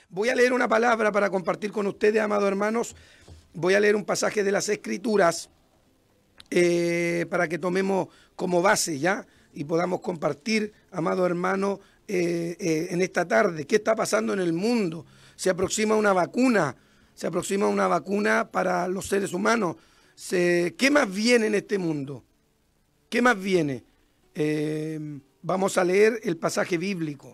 Voy a leer una palabra para compartir con ustedes, amados hermanos. Voy a leer un pasaje de las Escrituras para que tomemos como base, ¿ya? Y podamos compartir, amado hermano, en esta tarde. ¿Qué está pasando en el mundo? Se aproxima una vacuna para los seres humanos. ¿Qué más viene en este mundo? ¿Qué más viene? Vamos a leer el pasaje bíblico.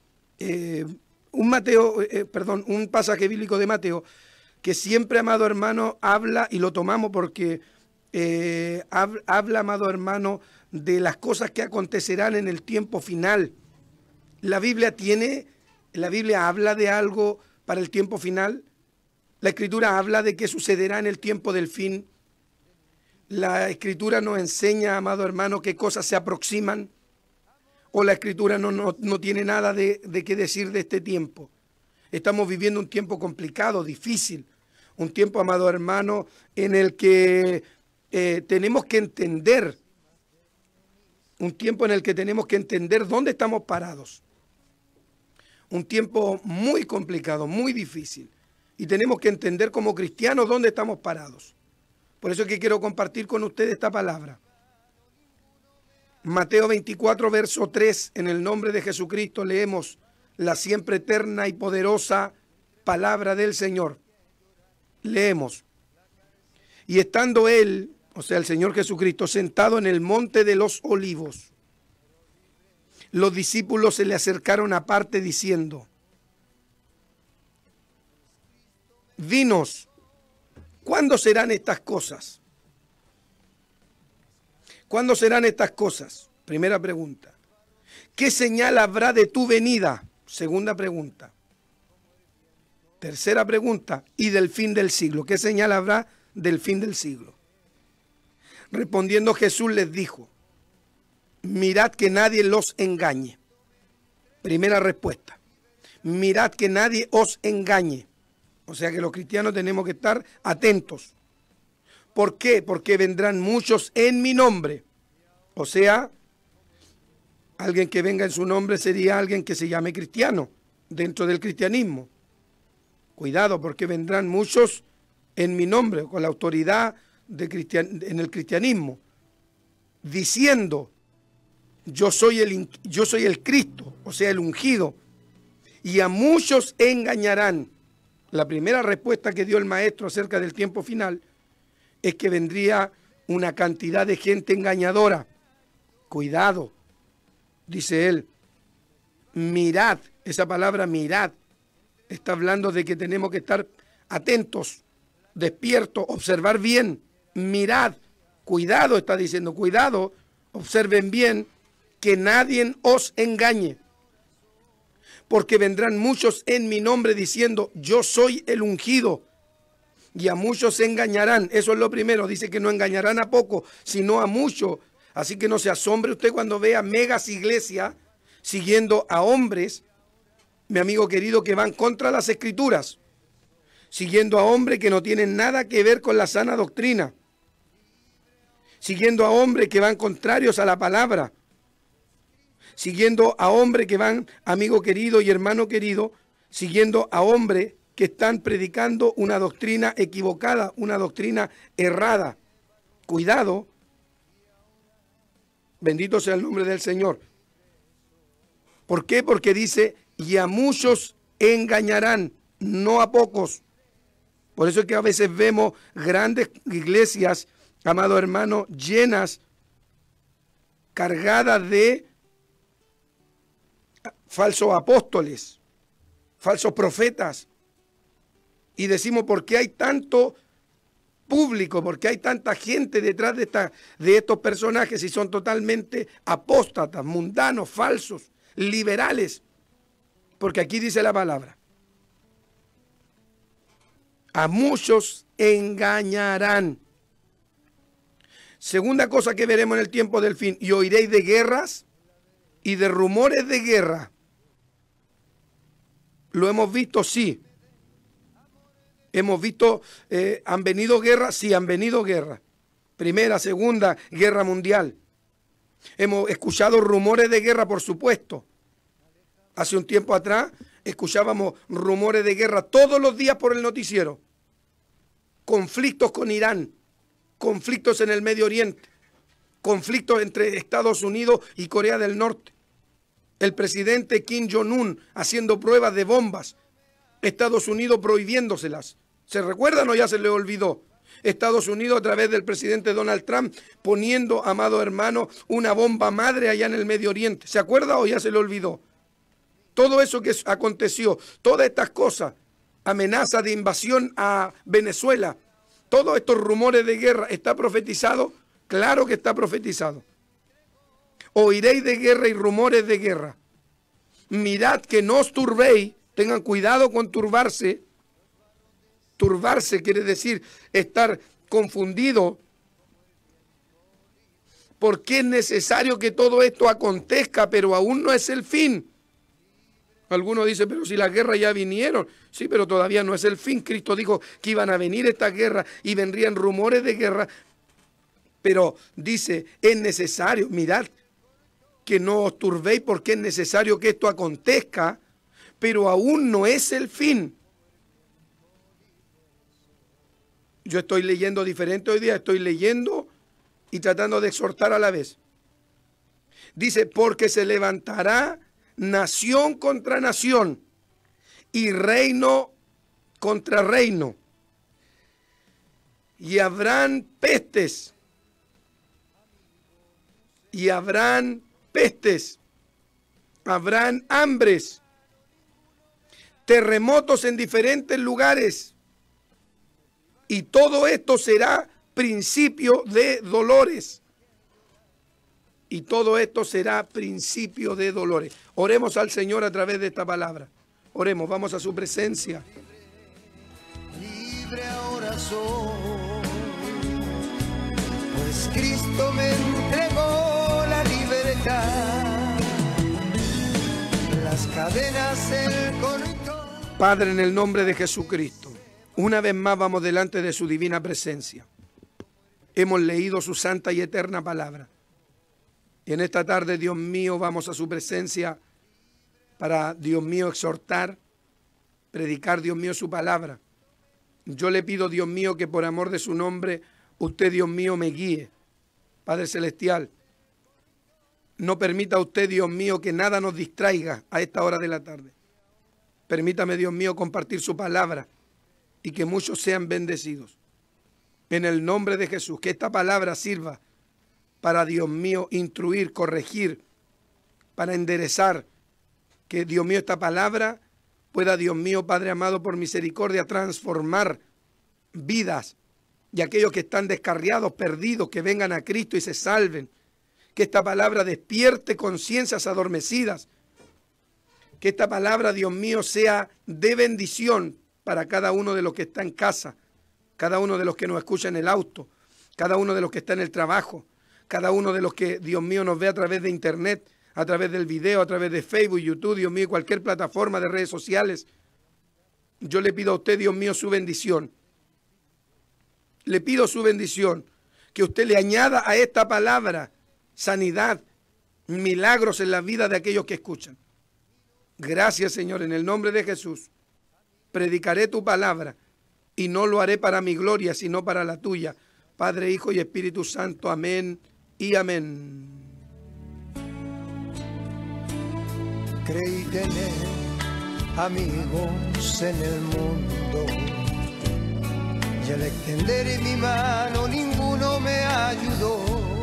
Un pasaje bíblico de Mateo que siempre, amado hermano, habla, y lo tomamos porque habla, amado hermano, de las cosas que acontecerán en el tiempo final. La Biblia habla de algo para el tiempo final. La Escritura habla de qué sucederá en el tiempo del fin. La Escritura nos enseña, amado hermano, qué cosas se aproximan. O la Escritura no tiene nada de qué decir de este tiempo. Estamos viviendo un tiempo complicado, difícil. Un tiempo, amado hermano, en el que tenemos que entender. Un tiempo en el que tenemos que entender dónde estamos parados. Un tiempo muy complicado, muy difícil. Y tenemos que entender como cristianos dónde estamos parados. Por eso es que quiero compartir con ustedes esta palabra. Mateo 24, verso 3, en el nombre de Jesucristo leemos la siempre eterna y poderosa palabra del Señor. Leemos. Y estando él, o sea, el Señor Jesucristo, sentado en el monte de los olivos, los discípulos se le acercaron aparte diciendo: Dinos, ¿cuándo serán estas cosas? ¿Cuándo serán estas cosas? Primera pregunta. ¿Qué señal habrá de tu venida? Segunda pregunta. Tercera pregunta. ¿Y del fin del siglo? ¿Qué señal habrá del fin del siglo? Respondiendo Jesús les dijo: mirad que nadie los engañe. Primera respuesta. Mirad que nadie os engañe. O sea que los cristianos tenemos que estar atentos. ¿Por qué? Porque vendrán muchos en mi nombre. O sea, alguien que venga en su nombre sería alguien que se llame cristiano dentro del cristianismo. Cuidado, porque vendrán muchos en mi nombre, con la autoridad en el cristianismo, diciendo: yo soy el Cristo, o sea, el ungido, y a muchos engañarán. La primera respuesta que dio el maestro acerca del tiempo final es que vendría una cantidad de gente engañadora. Cuidado, dice él. Mirad, esa palabra mirad, está hablando de que tenemos que estar atentos, despiertos, observar bien. Mirad, cuidado, está diciendo, cuidado, observen bien, que nadie os engañe. Porque vendrán muchos en mi nombre diciendo: yo soy el ungido. Y a muchos se engañarán. Eso es lo primero. Dice que no engañarán a poco, sino a muchos. Así que no se asombre usted cuando vea megas iglesias siguiendo a hombres, mi amigo querido, que van contra las Escrituras. Siguiendo a hombres que no tienen nada que ver con la sana doctrina. Siguiendo a hombres que van contrarios a la palabra. Siguiendo a hombres que van, amigo querido y hermano querido, siguiendo a hombres que están predicando una doctrina equivocada, una doctrina errada. Cuidado. Bendito sea el nombre del Señor. ¿Por qué? Porque dice: y a muchos engañarán, no a pocos. Por eso es que a veces vemos grandes iglesias, amado hermano, llenas, cargadas de falsos apóstoles, falsos profetas. Y decimos: ¿por qué hay tanto público? ¿Por qué hay tanta gente detrás de estos personajes si son totalmente apóstatas, mundanos, falsos, liberales? Porque aquí dice la palabra: a muchos engañarán. Segunda cosa que veremos en el tiempo del fin: y oiréis de guerras y de rumores de guerra. ¿Lo hemos visto? Sí. Hemos visto, ¿han venido guerras? Sí, han venido guerras. Primera, Segunda Guerra Mundial. Hemos escuchado rumores de guerra, por supuesto. Hace un tiempo atrás escuchábamos rumores de guerra todos los días por el noticiero. Conflictos con Irán, conflictos en el Medio Oriente, conflictos entre Estados Unidos y Corea del Norte. El presidente Kim Jong-un haciendo pruebas de bombas, Estados Unidos prohibiéndoselas. ¿Se recuerdan o ya se le olvidó? Estados Unidos a través del presidente Donald Trump poniendo, amado hermano, una bomba madre allá en el Medio Oriente. ¿Se acuerda o ya se le olvidó? Todo eso que aconteció, todas estas cosas, amenaza de invasión a Venezuela, todos estos rumores de guerra, ¿está profetizado? Claro que está profetizado. Oiréis de guerra y rumores de guerra. Mirad que no os turbéis, tengan cuidado con turbarse. Turbarse quiere decir estar confundido, porque es necesario que todo esto acontezca, pero aún no es el fin. Algunos dicen, pero si las guerras ya vinieron. Sí, pero todavía no es el fin. Cristo dijo que iban a venir estas guerras y vendrían rumores de guerra. Pero dice, es necesario, mirad, que no os turbéis porque es necesario que esto acontezca, pero aún no es el fin. Yo estoy leyendo diferente hoy día, estoy leyendo y tratando de exhortar a la vez. Dice, porque se levantará nación contra nación y reino contra reino. Y habrán pestes. Y habrán pestes. Habrán hambres. Terremotos en diferentes lugares. Y todo esto será principio de dolores. Y todo esto será principio de dolores. Oremos al Señor a través de esta palabra. Oremos, vamos a su presencia. Libre ahora soy, pues Cristo me entregó la libertad. Las cadenas, el control. Padre, en el nombre de Jesucristo, una vez más vamos delante de su divina presencia. Hemos leído su santa y eterna palabra. Y en esta tarde, Dios mío, vamos a su presencia para, Dios mío, exhortar, predicar, Dios mío, su palabra. Yo le pido, Dios mío, que por amor de su nombre, usted, Dios mío, me guíe. Padre Celestial, no permita usted, Dios mío, que nada nos distraiga a esta hora de la tarde. Permítame, Dios mío, compartir su palabra y que muchos sean bendecidos. En el nombre de Jesús, que esta palabra sirva para, Dios mío, instruir, corregir, para enderezar. Que, Dios mío, esta palabra pueda, Dios mío, Padre amado, por misericordia, transformar vidas y aquellos que están descarriados, perdidos, que vengan a Cristo y se salven. Que esta palabra despierte conciencias adormecidas. Que esta palabra, Dios mío, sea de bendición para cada uno de los que está en casa, cada uno de los que nos escucha en el auto, cada uno de los que está en el trabajo, cada uno de los que, Dios mío, nos ve a través de internet, a través del video, a través de Facebook, YouTube, Dios mío, cualquier plataforma de redes sociales. Yo le pido a usted, Dios mío, su bendición. Le pido su bendición, que usted le añada a esta palabra sanidad, milagros en la vida de aquellos que escuchan. Gracias, Señor, en el nombre de Jesús. Predicaré tu palabra y no lo haré para mi gloria, sino para la tuya. Padre, Hijo y Espíritu Santo. Amén y amén. Creí tener amigos en el mundo y al extender mi mano ninguno me ayudó.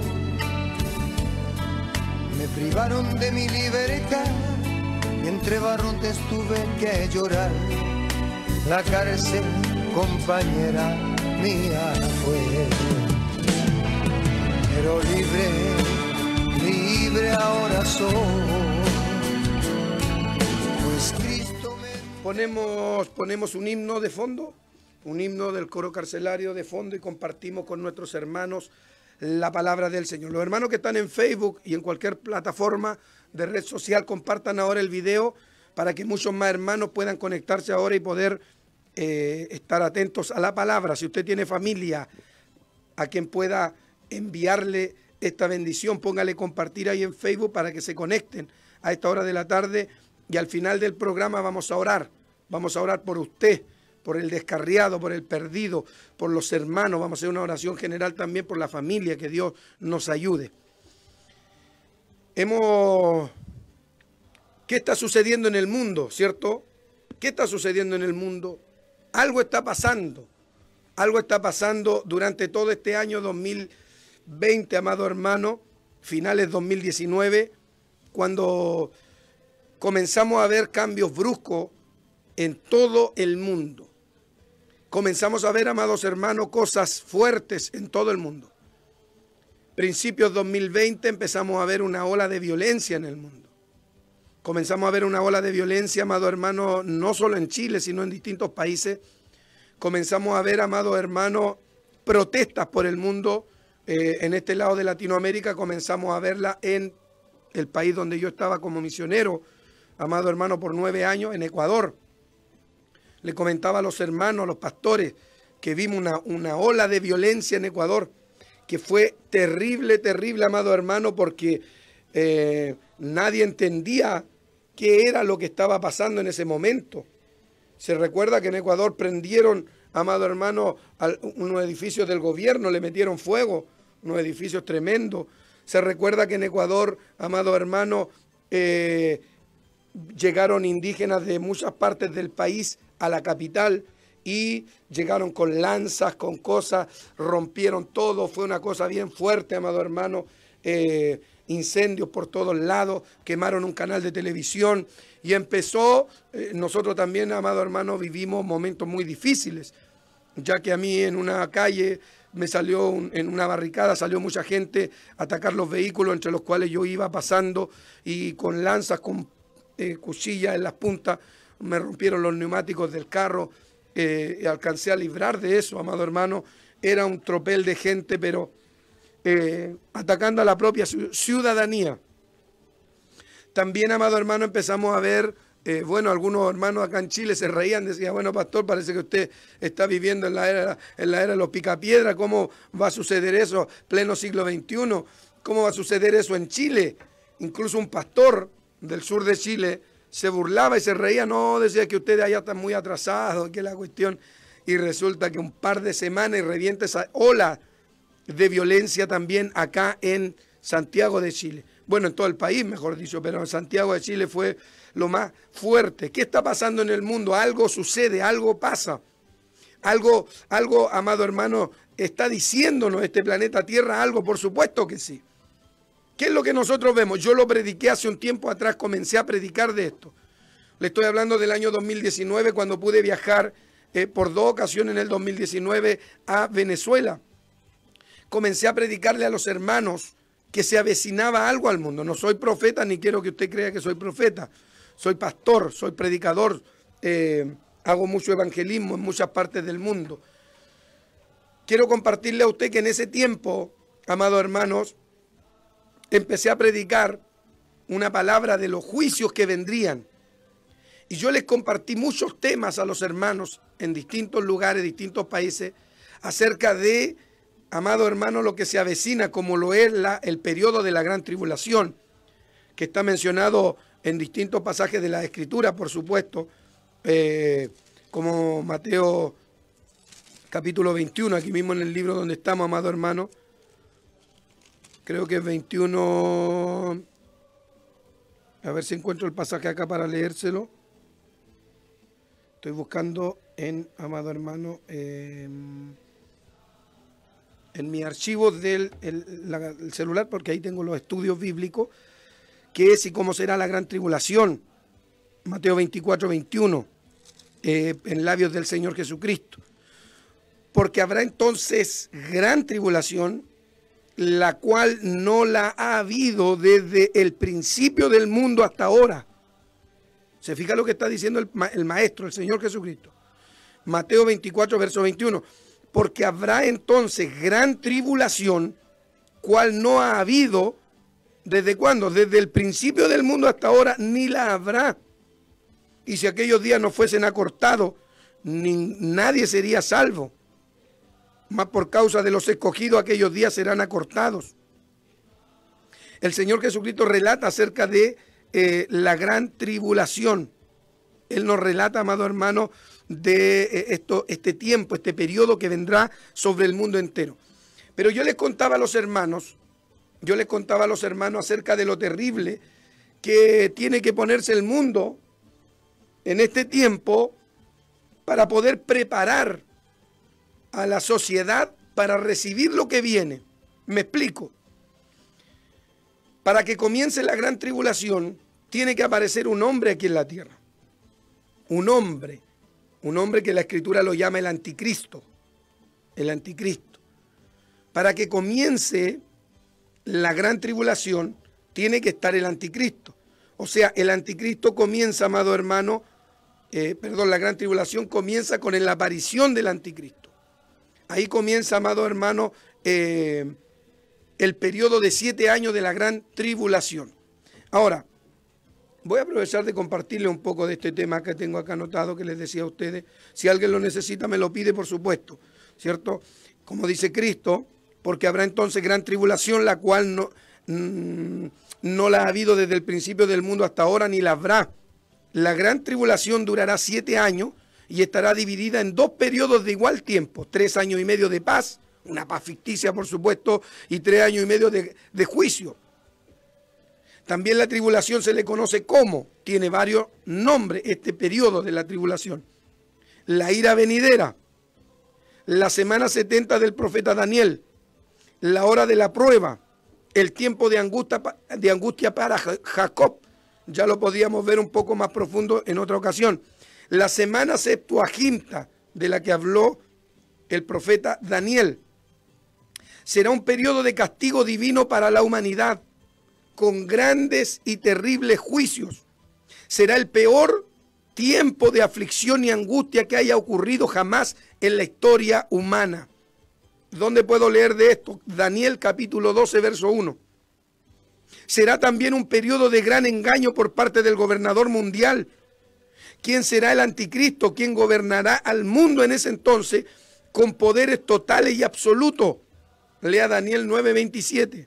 Me privaron de mi libertad y entre barrotes tuve que llorar. La cárcel, compañera mía, fue. Pero libre, libre ahora soy. Pues Cristo me... Ponemos un himno de fondo, un himno del coro carcelario de fondo y compartimos con nuestros hermanos la palabra del Señor. Los hermanos que están en Facebook y en cualquier plataforma de red social, compartan ahora el video para que muchos más hermanos puedan conectarse ahora y poder estar atentos a la palabra. Si usted tiene familia a quien pueda enviarle esta bendición, póngale compartir ahí en Facebook para que se conecten a esta hora de la tarde Y al final del programa vamos a orar. Vamos a orar por usted, por el descarriado, por el perdido, por los hermanos. Vamos a hacer una oración general también por la familia, que Dios nos ayude. ¿Qué está sucediendo en el mundo, cierto? ¿Qué está sucediendo en el mundo? Algo está pasando. Algo está pasando durante todo este año 2020, amado hermano, finales 2019, cuando comenzamos a ver cambios bruscos en todo el mundo. Comenzamos a ver, amados hermanos, cosas fuertes en todo el mundo. Principios 2020 empezamos a ver una ola de violencia en el mundo. Comenzamos a ver una ola de violencia, amado hermano, no solo en Chile, sino en distintos países. Comenzamos a ver, amado hermano, protestas por el mundo. En este lado de Latinoamérica comenzamos a verla en el país donde yo estaba como misionero, amado hermano, por 9 años, en Ecuador. Le comentaba a los hermanos, a los pastores, que vimos una ola de violencia en Ecuador, que fue terrible, terrible, amado hermano, porque nadie entendía qué era lo que estaba pasando en ese momento. Se recuerda que en Ecuador prendieron, amado hermano, unos edificios del gobierno, le metieron fuego, unos edificios tremendos. Se recuerda que en Ecuador, amado hermano, llegaron indígenas de muchas partes del país a la capital y llegaron con lanzas, con cosas, rompieron todo. Fue una cosa bien fuerte, amado hermano. Incendios por todos lados, quemaron un canal de televisión y empezó, nosotros también, amado hermano, vivimos momentos muy difíciles, ya que a mí en una calle me salió, en una barricada salió mucha gente a atacar los vehículos entre los cuales yo iba pasando y con lanzas, con cuchillas en las puntas, me rompieron los neumáticos del carro y alcancé a librar de eso, amado hermano. Era un tropel de gente, pero atacando a la propia ciudadanía. También, amado hermano, empezamos a ver, algunos hermanos acá en Chile se reían, decían, bueno, pastor, parece que usted está viviendo en la era de los picapiedras. ¿Cómo va a suceder eso pleno siglo XXI? ¿Cómo va a suceder eso en Chile? Incluso un pastor del sur de Chile se burlaba y se reía, no, decía que ustedes allá están muy atrasados, que es la cuestión. Y resulta que un par de semanas y revienta esa ola de violencia también acá en Santiago de Chile. Bueno, en todo el país, mejor dicho, pero en Santiago de Chile fue lo más fuerte. ¿Qué está pasando en el mundo? Algo sucede, algo pasa. Algo, amado hermano, está diciéndonos este planeta Tierra algo, por supuesto que sí. ¿Qué es lo que nosotros vemos? Yo lo prediqué hace un tiempo atrás, comencé a predicar de esto. Le estoy hablando del año 2019, cuando pude viajar por 2 ocasiones en el 2019 a Venezuela. Comencé a predicarle a los hermanos que se avecinaba algo al mundo. No soy profeta, ni quiero que usted crea que soy profeta. Soy pastor, soy predicador, hago mucho evangelismo en muchas partes del mundo. Quiero compartirle a usted que en ese tiempo, amados hermanos, empecé a predicar una palabra de los juicios que vendrían. Y yo les compartí muchos temas a los hermanos en distintos lugares, distintos países, acerca de, amado hermano, lo que se avecina, como lo es el periodo de la gran tribulación, que está mencionado en distintos pasajes de la Escritura, por supuesto, como Mateo capítulo 21, aquí mismo en el libro donde estamos, amado hermano. Creo que es 21, a ver si encuentro el pasaje acá para leérselo. Estoy buscando amado hermano, en mi archivo del el celular, porque ahí tengo los estudios bíblicos, qué es y cómo será la gran tribulación. Mateo 24, 21, en labios del Señor Jesucristo. Porque habrá entonces gran tribulación, la cual no la ha habido desde el principio del mundo hasta ahora. Se fija lo que está diciendo el Maestro, el Señor Jesucristo. Mateo 24, verso 21. Porque habrá entonces gran tribulación, cual no ha habido, ¿desde cuándo? Desde el principio del mundo hasta ahora, ni la habrá. Y si aquellos días no fuesen acortados, nadie sería salvo. Más por causa de los escogidos, aquellos días serán acortados. El Señor Jesucristo relata acerca de la gran tribulación. Él nos relata, amado hermano, de este tiempo, este periodo que vendrá sobre el mundo entero. Pero yo les contaba a los hermanos, acerca de lo terrible que tiene que ponerse el mundo en este tiempo para poder preparar a la sociedad para recibir lo que viene. Me explico. Para que comience la gran tribulación, tiene que aparecer un hombre aquí en la tierra. Un hombre que la Escritura lo llama el anticristo. El anticristo. Para que comience la gran tribulación, tiene que estar el anticristo. O sea, el anticristo comienza, amado hermano, la gran tribulación comienza con la aparición del anticristo. Ahí comienza, amado hermano, el periodo de 7 años de la gran tribulación. Ahora, voy a aprovechar de compartirle un poco de este tema que tengo acá anotado, que les decía a ustedes. Si alguien lo necesita, me lo pide, por supuesto, ¿cierto? Como dice Cristo, porque habrá entonces gran tribulación, la cual no la ha habido desde el principio del mundo hasta ahora, ni la habrá. La gran tribulación durará 7 años y estará dividida en 2 periodos de igual tiempo, 3 años y medio de paz, una paz ficticia por supuesto, y 3 años y medio de juicio. También la tribulación se le conoce como, tiene varios nombres este periodo de la tribulación. La ira venidera, la semana 70 del profeta Daniel, la hora de la prueba, el tiempo de angustia para Jacob. Ya lo podíamos ver un poco más profundo en otra ocasión. La semana Septuaginta, de la que habló el profeta Daniel. Será un periodo de castigo divino para la humanidad, con grandes y terribles juicios. Será el peor tiempo de aflicción y angustia que haya ocurrido jamás en la historia humana. ¿Dónde puedo leer de esto? Daniel capítulo 12, verso 1. Será también un periodo de gran engaño por parte del gobernador mundial. ¿Quién será el anticristo? ¿Quién gobernará al mundo en ese entonces con poderes totales y absolutos? Lea Daniel 9:27.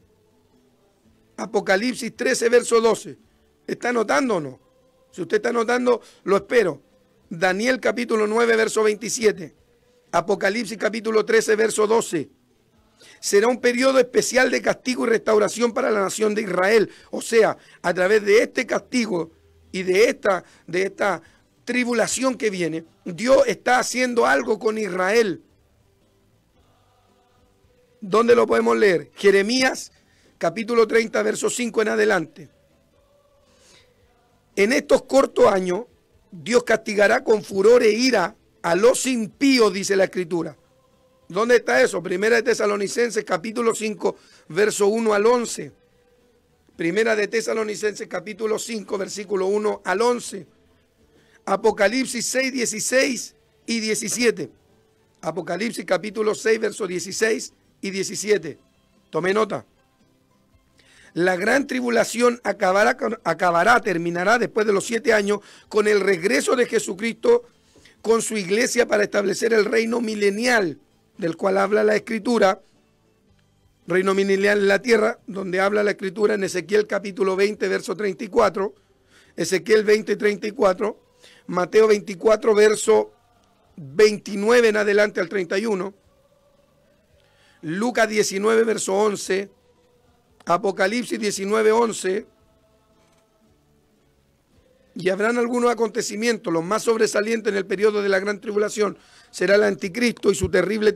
Apocalipsis 13, verso 12. ¿Está anotando o no? Si usted está anotando, lo espero. Daniel capítulo 9, verso 27. Apocalipsis capítulo 13, verso 12. Será un periodo especial de castigo y restauración para la nación de Israel. O sea, a través de este castigo y de esta tribulación que viene, Dios está haciendo algo con Israel. ¿Dónde lo podemos leer? Jeremías capítulo 30, verso 5 en adelante. En estos cortos años, Dios castigará con furor e ira a los impíos, dice la Escritura. ¿Dónde está eso? Primera de Tesalonicenses capítulo 5, verso 1 al 11. Primera de Tesalonicenses capítulo 5, versículo 1 al 11. Apocalipsis 6, 16 y 17. Apocalipsis capítulo 6, verso 16 y 17. Tome nota. La gran tribulación terminará después de los 7 años con el regreso de Jesucristo con su iglesia para establecer el reino milenial del cual habla la Escritura, reino milenial en la tierra, donde habla la Escritura en Ezequiel capítulo 20, verso 34, Ezequiel 20, 34, Mateo 24, verso 29 en adelante al 31, Lucas 19, verso 11, Apocalipsis 19, 11, y habrán algunos acontecimientos. Los más sobresalientes en el periodo de la gran tribulación será el anticristo y su terrible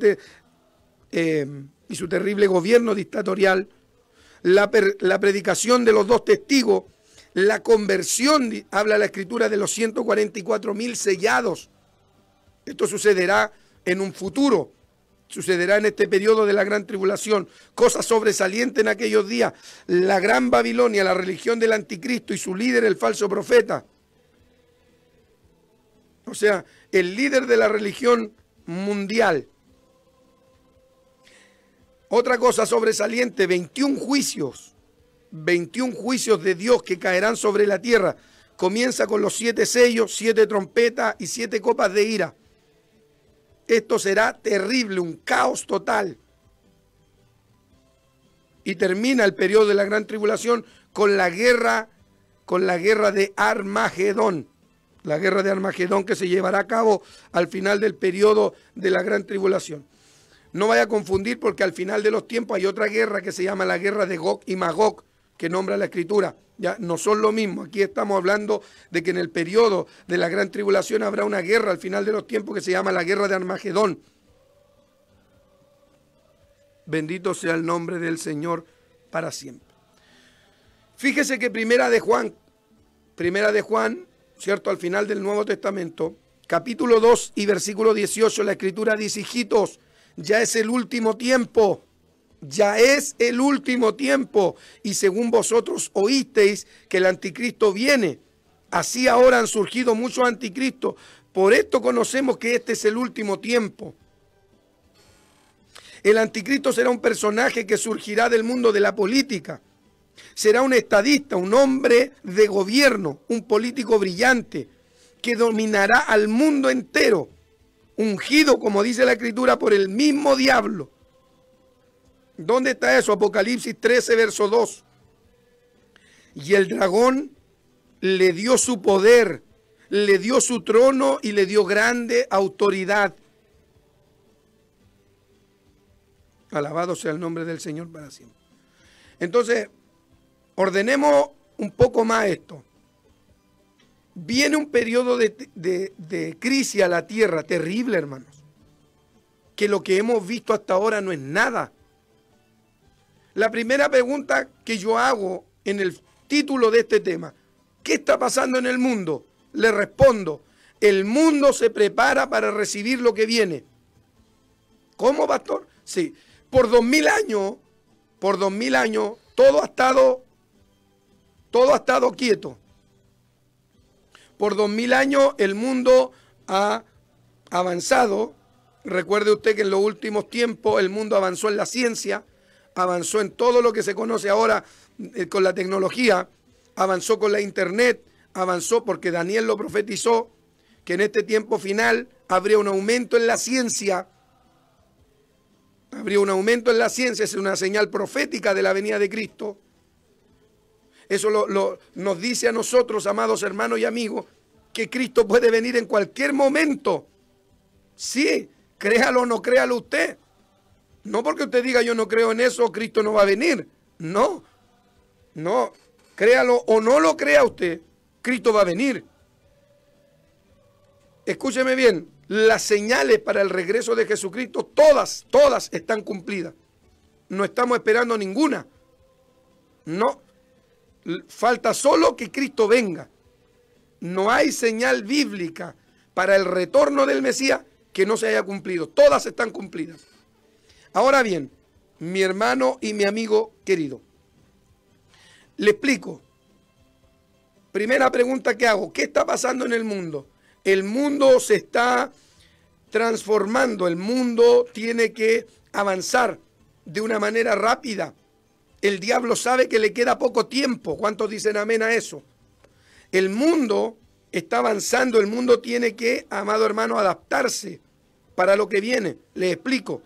gobierno dictatorial, la predicación de los 2 testigos, la conversión, habla la Escritura, de los 144,000 sellados. Esto sucederá en un futuro, sucederá en este periodo de la gran tribulación. Cosas sobresalientes en aquellos días: la gran Babilonia, la religión del anticristo y su líder, el falso profeta. O sea, el líder de la religión mundial. Otra cosa sobresaliente: 21 juicios de Dios que caerán sobre la tierra. Comienza con los 7 sellos, 7 trompetas y 7 copas de ira. Esto será terrible, un caos total. Y termina el periodo de la gran tribulación con la guerra con la guerra de Armagedón. La guerra de Armagedón que se llevará a cabo al final del periodo de la gran tribulación. No vaya a confundir porque al final de los tiempos hay otra guerra que se llama la guerra de Gog y Magog, que nombra la Escritura. Ya no son lo mismo. Aquí estamos hablando de que en el periodo de la gran tribulación habrá una guerra al final de los tiempos que se llama la guerra de Armagedón. Bendito sea el nombre del Señor para siempre. Fíjese que Primera de Juan, ¿cierto? Al final del Nuevo Testamento, capítulo 2 y versículo 18, la Escritura dice: hijitos, ya es el último tiempo. Ya es el último tiempo, y según vosotros oísteis que el anticristo viene, así ahora han surgido muchos anticristos. Por esto conocemos que este es el último tiempo. El anticristo será un personaje que surgirá del mundo de la política. Será un estadista, un hombre de gobierno, un político brillante que dominará al mundo entero, ungido, como dice la Escritura, por el mismo diablo. ¿Dónde está eso? Apocalipsis 13, verso 2. Y el dragón le dio su poder, le dio su trono y le dio grande autoridad. Alabado sea el nombre del Señor para siempre. Entonces, ordenemos un poco más esto. Viene un periodo de crisis a la tierra terrible, hermanos. Que lo que hemos visto hasta ahora no es nada. La primera pregunta que yo hago en el título de este tema: ¿qué está pasando en el mundo? Le respondo: el mundo se prepara para recibir lo que viene. ¿Cómo, pastor? Sí, por 2000 años, todo ha estado quieto. Por 2000 años el mundo ha avanzado. Recuerde usted que en los últimos tiempos el mundo avanzó en la ciencia, avanzó en todo lo que se conoce ahora con la tecnología, avanzó con la internet, avanzó porque Daniel lo profetizó, que en este tiempo final habría un aumento en la ciencia. Habría un aumento en la ciencia, es una señal profética de la venida de Cristo. Eso nos dice a nosotros, amados hermanos y amigos, que Cristo puede venir en cualquier momento. Sí, créalo o no créalo usted. No porque usted diga yo no creo en eso, Cristo no va a venir. No, créalo o no lo crea usted, Cristo va a venir. Escúcheme bien, las señales para el regreso de Jesucristo, todas están cumplidas. No estamos esperando ninguna. No, falta solo que Cristo venga. No hay señal bíblica para el retorno del Mesías que no se haya cumplido. Todas están cumplidas. Ahora bien, mi hermano y mi amigo querido, le explico. Primera pregunta que hago: ¿qué está pasando en el mundo? El mundo se está transformando, el mundo tiene que avanzar de una manera rápida. El diablo sabe que le queda poco tiempo. ¿Cuántos dicen amén a eso? El mundo está avanzando, el mundo tiene que, amado hermano, adaptarse para lo que viene. Les explico.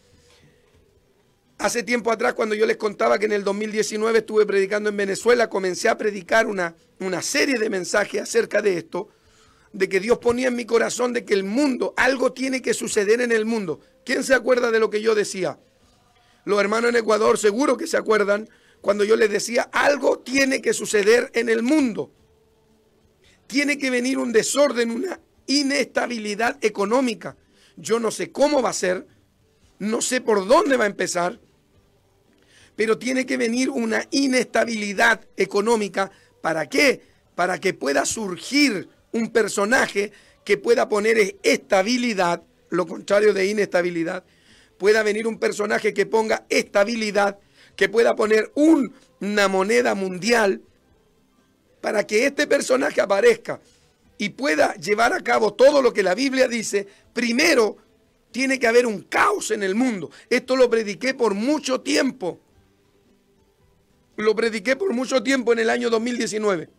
Hace tiempo atrás, cuando yo les contaba que en el 2019 estuve predicando en Venezuela, comencé a predicar una serie de mensajes acerca de esto, de que Dios ponía en mi corazón de que el mundo, algo tiene que suceder en el mundo. ¿Quién se acuerda de lo que yo decía? Los hermanos en Ecuador seguro que se acuerdan cuando yo les decía: algo tiene que suceder en el mundo. Tiene que venir un desorden, una inestabilidad económica. Yo no sé cómo va a ser, no sé por dónde va a empezar, pero tiene que venir una inestabilidad económica. ¿Para qué? Para que pueda surgir un personaje que pueda poner estabilidad, lo contrario de inestabilidad. Pueda venir un personaje que ponga estabilidad, que pueda poner una moneda mundial. Para que este personaje aparezca y pueda llevar a cabo todo lo que la Biblia dice, primero tiene que haber un caos en el mundo. Esto lo prediqué por mucho tiempo. Lo prediqué por mucho tiempo en el año 2019.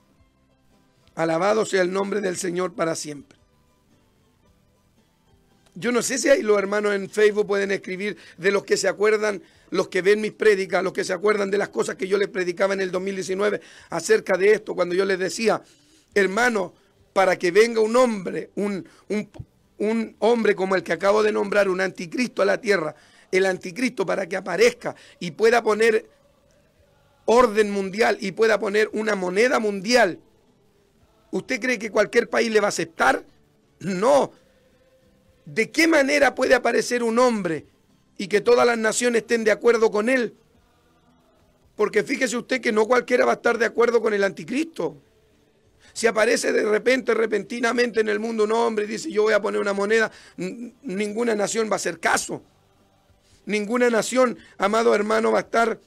Alabado sea el nombre del Señor para siempre. Yo no sé si ahí los hermanos en Facebook pueden escribir, de los que se acuerdan, los que ven mis prédicas, los que se acuerdan de las cosas que yo les predicaba en el 2019 acerca de esto, cuando yo les decía, hermano, para que venga un hombre, un hombre como el que acabo de nombrar, un anticristo a la tierra, el anticristo, para que aparezca y pueda poner orden mundial y pueda poner una moneda mundial, ¿usted cree que cualquier país le va a aceptar? No. ¿De qué manera puede aparecer un hombre y que todas las naciones estén de acuerdo con él? Porque fíjese usted que no cualquiera va a estar de acuerdo con el anticristo. Si aparece de repente, repentinamente en el mundo un hombre y dice yo voy a poner una moneda, ninguna nación va a hacer caso. Ninguna nación, amado hermano, va a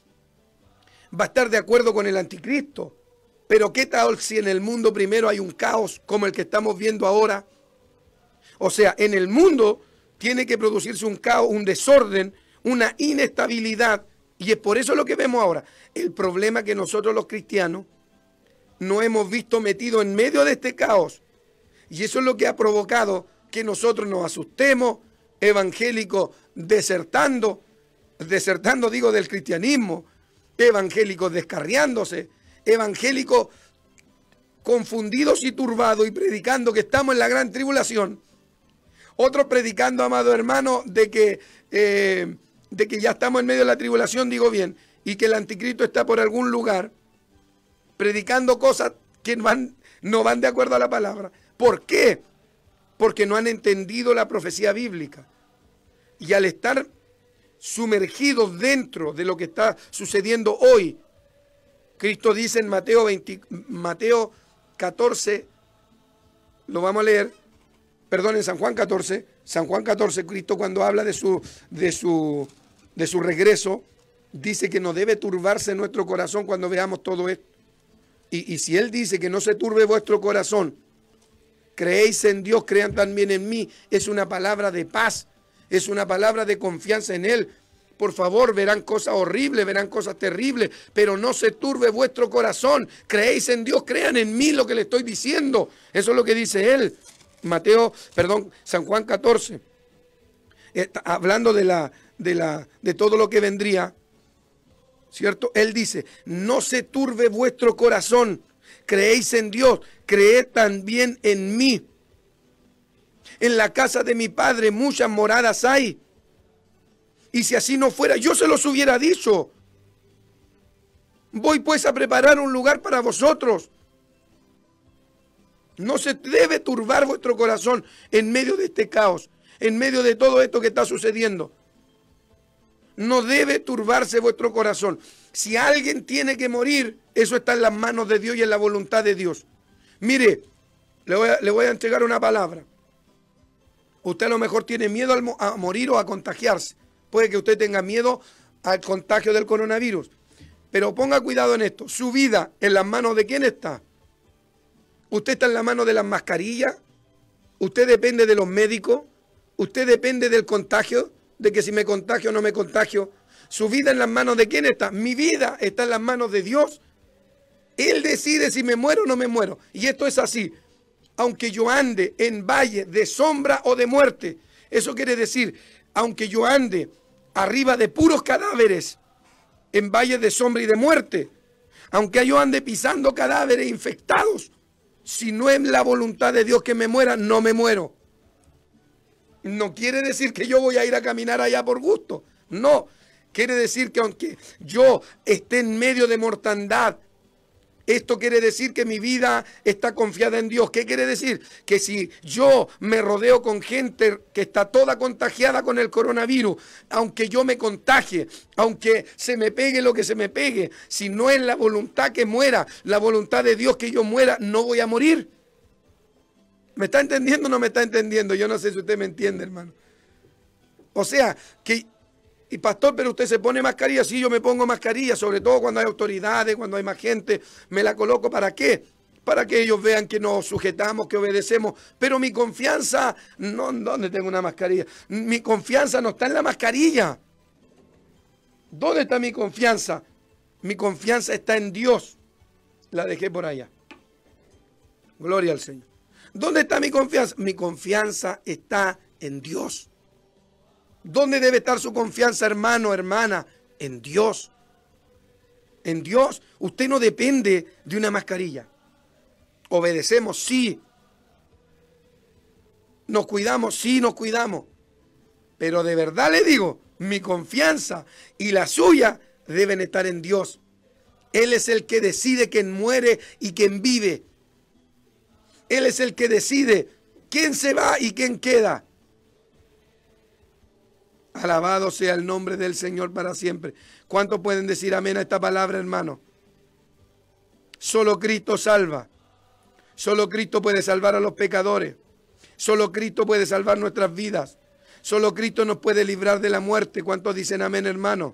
estar de acuerdo con el anticristo. Pero ¿qué tal si en el mundo primero hay un caos como el que estamos viendo ahora? O sea, en el mundo tiene que producirse un caos, un desorden, una inestabilidad. Y es por eso lo que vemos ahora. El problema que nosotros los cristianos nos hemos visto metidos en medio de este caos. Y eso es lo que ha provocado que nosotros nos asustemos, evangélicos desertando digo del cristianismo, evangélicos descarriándose, evangélicos confundidos y turbados y predicando que estamos en la gran tribulación. Otros predicando, amado hermano, de que ya estamos en medio de la tribulación, digo bien, y que el anticristo está por algún lugar, predicando cosas que no van de acuerdo a la palabra. ¿Por qué? Porque no han entendido la profecía bíblica. Y al estar sumergidos dentro de lo que está sucediendo hoy, Cristo dice en Mateo 14, lo vamos a leer, perdón, en San Juan 14, Cristo cuando habla de su regreso, dice que no debe turbarse nuestro corazón cuando veamos todo esto. Y si Él dice que no se turbe vuestro corazón, creéis en Dios, crean también en mí, es una palabra de paz, es una palabra de confianza en Él. Por favor, verán cosas horribles, verán cosas terribles, pero no se turbe vuestro corazón. Creéis en Dios, crean en mí lo que le estoy diciendo. Eso es lo que dice Él. San Juan 14, hablando de todo lo que vendría, ¿cierto? Él dice, no se turbe vuestro corazón, creéis en Dios, creed también en mí. En la casa de mi Padre muchas moradas hay, y si así no fuera, yo se los hubiera dicho. Voy pues a preparar un lugar para vosotros. No se debe turbar vuestro corazón en medio de este caos, en medio de todo esto que está sucediendo. No debe turbarse vuestro corazón. Si alguien tiene que morir, eso está en las manos de Dios y en la voluntad de Dios. Mire, le voy a entregar una palabra. Usted a lo mejor tiene miedo a morir o a contagiarse. Puede que usted tenga miedo al contagio del coronavirus. Pero ponga cuidado en esto. Su vida, ¿en las manos de quién está? ¿Usted está en la mano de las mascarillas? ¿Usted depende de los médicos? ¿Usted depende del contagio? ¿De que si me contagio o no me contagio? ¿Su vida en las manos de quién está? Mi vida está en las manos de Dios. Él decide si me muero o no me muero. Y esto es así. Aunque yo ande en valle de sombra o de muerte. Eso quiere decir, aunque yo ande arriba de puros cadáveres, en valles de sombra y de muerte, aunque yo ande pisando cadáveres infectados, si no es la voluntad de Dios que me muera, no me muero. No quiere decir que yo voy a ir a caminar allá por gusto. No, quiere decir que aunque yo esté en medio de mortandad, esto quiere decir que mi vida está confiada en Dios. ¿Qué quiere decir? Que si yo me rodeo con gente que está toda contagiada con el coronavirus, aunque yo me contagie, aunque se me pegue lo que se me pegue, si no es la voluntad que muera, la voluntad de Dios que yo muera, no voy a morir. ¿Me está entendiendo o no me está entendiendo? Yo no sé si usted me entiende, hermano. O sea, y pastor, pero usted se pone mascarilla. Sí, yo me pongo mascarilla, sobre todo cuando hay autoridades, cuando hay más gente, me la coloco. ¿Para qué? Para que ellos vean que nos sujetamos, que obedecemos. Pero mi confianza, no, ¿dónde tengo una mascarilla? Mi confianza no está en la mascarilla. ¿Dónde está mi confianza? Mi confianza está en Dios. La dejé por allá. Gloria al Señor. ¿Dónde está mi confianza? Mi confianza está En Dios. ¿Dónde debe estar su confianza, hermano, hermana? En Dios. En Dios. Usted no depende de una mascarilla. Obedecemos, sí. Nos cuidamos, sí, nos cuidamos. Pero de verdad le digo, mi confianza y la suya deben estar en Dios. Él es el que decide quién muere y quién vive. Él es el que decide quién se va y quién queda. Alabado sea el nombre del Señor para siempre. ¿Cuántos pueden decir amén a esta palabra, hermano? Solo Cristo salva. Solo Cristo puede salvar a los pecadores. Solo Cristo puede salvar nuestras vidas. Solo Cristo nos puede librar de la muerte. ¿Cuántos dicen amén, hermano?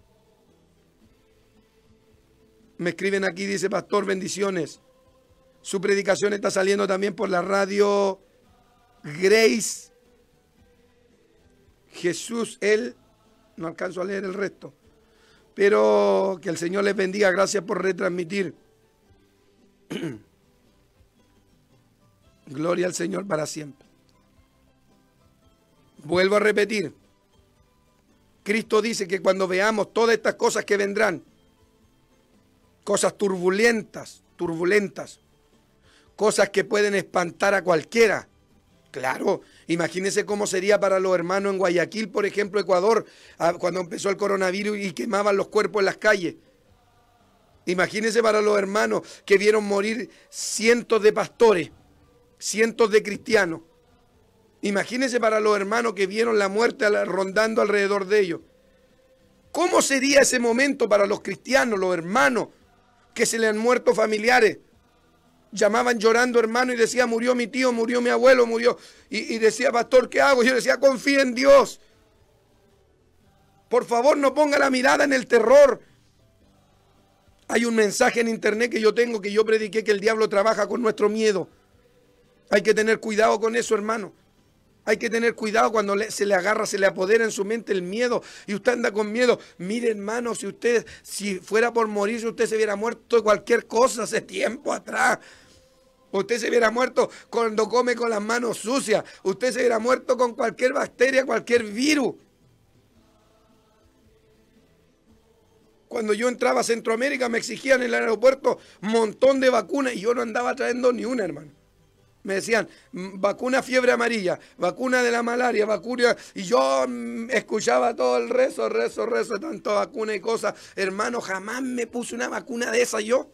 Me escriben aquí, dice pastor, bendiciones. Su predicación está saliendo también por la radio Grace. Jesús, él, no alcanzo a leer el resto, pero que el Señor les bendiga, gracias por retransmitir. Gloria al Señor para siempre. Vuelvo a repetir, Cristo dice que cuando veamos todas estas cosas que vendrán, cosas turbulentas, cosas que pueden espantar a cualquiera. Claro, imagínense cómo sería para los hermanos en Guayaquil, por ejemplo, Ecuador, cuando empezó el coronavirus y quemaban los cuerpos en las calles. Imagínense para los hermanos que vieron morir cientos de pastores, cientos de cristianos. Imagínense para los hermanos que vieron la muerte rondando alrededor de ellos. ¿Cómo sería ese momento para los cristianos, los hermanos, que se le han muerto familiares? Llamaban llorando, hermano, y decía, murió mi tío, murió mi abuelo, murió. Y decía, pastor, ¿qué hago? Yo decía, confía en Dios. Por favor, no ponga la mirada en el terror. Hay un mensaje en internet que yo tengo, que yo prediqué, que el diablo trabaja con nuestro miedo. Hay que tener cuidado con eso, hermano. Hay que tener cuidado cuando se le agarra, se le apodera en su mente el miedo y usted anda con miedo. Mire, hermano, si fuera por morirse, usted se hubiera muerto de cualquier cosa hace tiempo atrás. Usted se hubiera muerto cuando come con las manos sucias. Usted se hubiera muerto con cualquier bacteria, cualquier virus. Cuando yo entraba a Centroamérica me exigían en el aeropuerto un montón de vacunas y yo no andaba trayendo ni una, hermano. Me decían, vacuna fiebre amarilla, vacuna de la malaria, vacuna... Y yo escuchaba todo el rezo, tanto vacuna y cosas. Hermano, jamás me puse una vacuna de esa yo.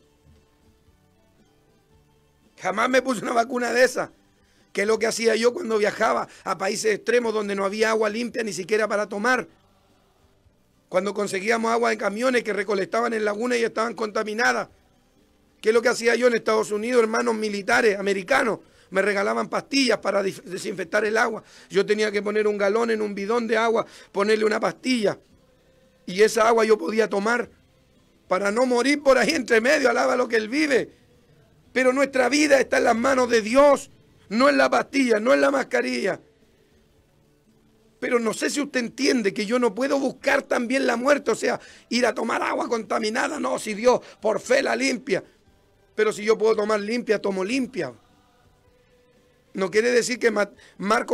Jamás me puse una vacuna de esa. ¿Qué es lo que hacía yo cuando viajaba a países extremos donde no había agua limpia ni siquiera para tomar? Cuando conseguíamos agua en camiones que recolectaban en lagunas y estaban contaminadas. ¿Qué es lo que hacía yo en Estados Unidos, hermanos militares americanos? Me regalaban pastillas para desinfectar el agua. Yo tenía que poner un galón en un bidón de agua, ponerle una pastilla. Y esa agua yo podía tomar para no morir por ahí entre medio. Alaba lo que Él vive. Pero nuestra vida está en las manos de Dios. No en la pastilla, no en la mascarilla. Pero no sé si usted entiende que yo no puedo buscar también la muerte. O sea, ir a tomar agua contaminada. No, si Dios por fe la limpia. Pero si yo puedo tomar limpia, tomo limpia. No quiere decir que Marcos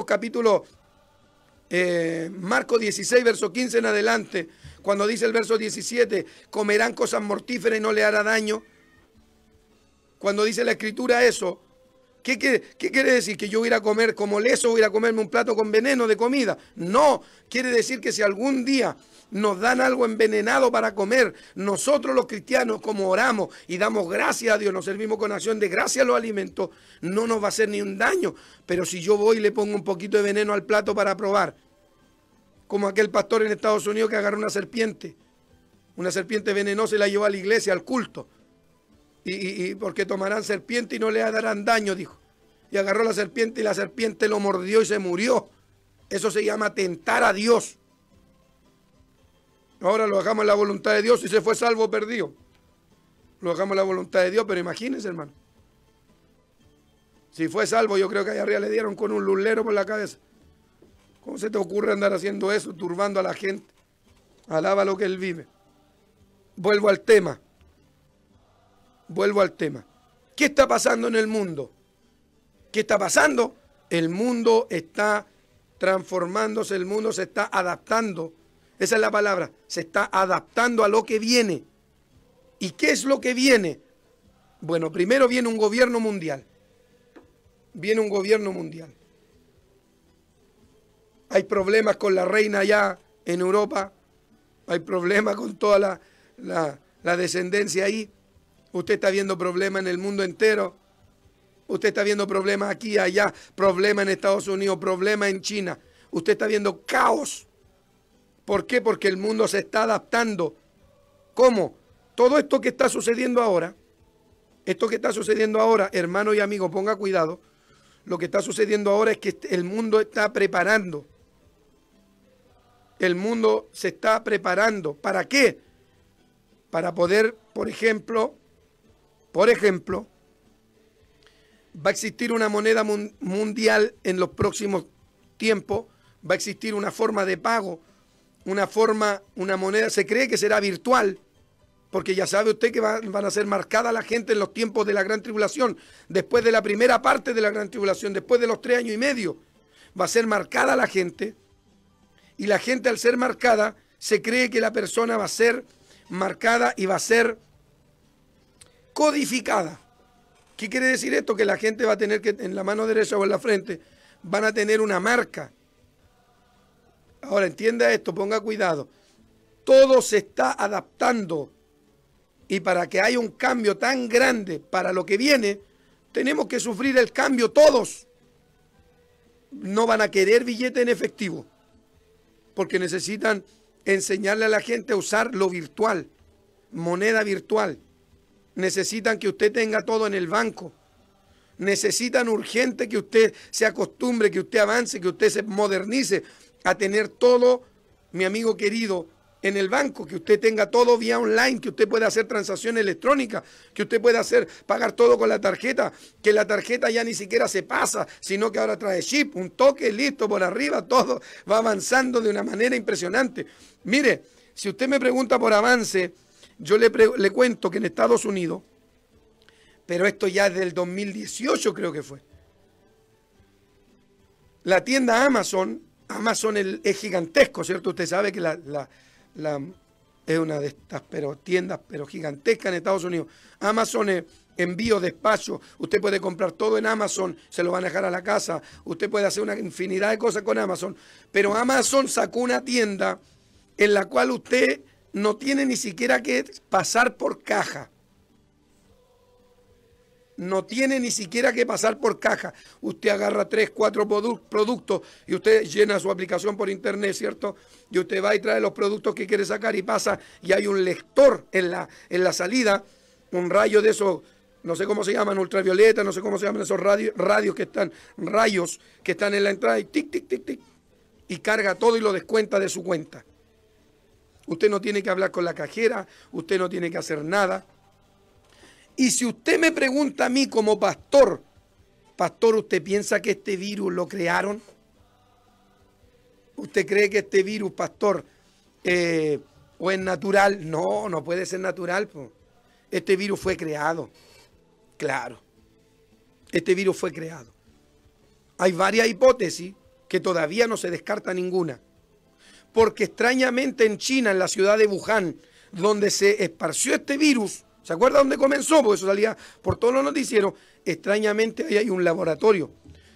16, verso 15 en adelante, cuando dice el verso 17, comerán cosas mortíferas y no le hará daño. Cuando dice la Escritura eso, ¿qué quiere decir? ¿Que yo voy a ir a comer como leso, voy a ir a comerme un plato con veneno de comida? No, quiere decir que si algún día nos dan algo envenenado para comer, nosotros los cristianos, como oramos y damos gracias a Dios, nos servimos con acción de gracia a los alimentos, no nos va a hacer ni un daño. Pero si yo voy y le pongo un poquito de veneno al plato para probar, como aquel pastor en Estados Unidos que agarró una serpiente venenosa y la llevó a la iglesia, al culto, y porque tomarán serpiente y no le darán daño, dijo, y agarró la serpiente y la serpiente lo mordió y se murió. Eso se llama tentar a Dios. Ahora lo dejamos en la voluntad de Dios y se fue salvo o perdido. Lo dejamos en la voluntad de Dios, pero imagínense, hermano. Si fue salvo, yo creo que allá arriba le dieron con un lulero por la cabeza. ¿Cómo se te ocurre andar haciendo eso, turbando a la gente? Alaba lo que Él vive. Vuelvo al tema. ¿Qué está pasando en el mundo? ¿Qué está pasando? El mundo está transformándose, el mundo se está adaptando. Esa es la palabra, se está adaptando a lo que viene. ¿Y qué es lo que viene? Bueno, primero viene un gobierno mundial. Viene un gobierno mundial. Hay problemas con la reina allá en Europa. Hay problemas con toda la descendencia ahí. Usted está viendo problemas en el mundo entero. Usted está viendo problemas aquí, allá. Problemas en Estados Unidos, problemas en China. Usted está viendo caos. ¿Por qué? Porque el mundo se está adaptando. ¿Cómo? Todo esto que está sucediendo ahora, hermano y amigo, ponga cuidado. Lo que está sucediendo ahora es que el mundo está preparando. El mundo se está preparando. ¿Para qué? Para poder, por ejemplo, va a existir una moneda mundial en los próximos tiempos. Va a existir una forma de pago, una moneda, se cree que será virtual, porque ya sabe usted que van a ser marcada la gente en los tiempos de la gran tribulación, después de la primera parte de la gran tribulación, después de los 3 años y medio, va a ser marcada la gente, y la gente al ser marcada, se cree que la persona va a ser marcada y va a ser codificada. ¿Qué quiere decir esto? Que la gente va a tener que, en la mano derecha o en la frente, van a tener una marca. Ahora entienda esto, ponga cuidado. Todo se está adaptando. Y para que haya un cambio tan grande para lo que viene, tenemos que sufrir el cambio todos. No van a querer billete en efectivo, porque necesitan enseñarle a la gente a usar lo virtual, moneda virtual. Necesitan que usted tenga todo en el banco. Necesitan urgente que usted se acostumbre, que usted avance, que usted se modernice a tener todo, mi amigo querido, en el banco, que usted tenga todo vía online, que usted pueda hacer transacciones electrónicas, que usted pueda pagar todo con la tarjeta, que la tarjeta ya ni siquiera se pasa, sino que ahora trae chip, un toque, listo, por arriba, todo va avanzando de una manera impresionante. Mire, si usted me pregunta por avance, yo le cuento que en Estados Unidos, pero esto ya es del 2018 creo que fue, la tienda Amazon es gigantesco, ¿cierto? Usted sabe que es una de estas tiendas gigantescas en Estados Unidos. Amazon es envío, despacho, usted puede comprar todo en Amazon, se lo van a dejar a la casa, usted puede hacer una infinidad de cosas con Amazon, pero Amazon sacó una tienda en la cual usted no tiene ni siquiera que pasar por caja. No tiene ni siquiera que pasar por caja. Usted agarra 3, 4 productos y usted llena su aplicación por internet, ¿cierto? Y usted va y trae los productos que quiere sacar y pasa, y hay un lector en la salida, un rayo de esos, no sé cómo se llaman, ultravioleta, no sé cómo se llaman esos rayos que están en la entrada, y tic, tic, tic, tic, y carga todo y lo descuenta de su cuenta. Usted no tiene que hablar con la cajera, usted no tiene que hacer nada. Y si usted me pregunta a mí como pastor, ¿usted piensa que este virus lo crearon? ¿Usted cree que este virus, pastor, o es natural? No, no puede ser natural. Po. Este virus fue creado. Claro. Este virus fue creado. Hay varias hipótesis que todavía no se descarta ninguna. Porque extrañamente en China, en la ciudad de Wuhan, donde se esparció este virus, ¿se acuerda dónde comenzó? Porque eso salía por todos los noticieros. Extrañamente ahí hay un laboratorio.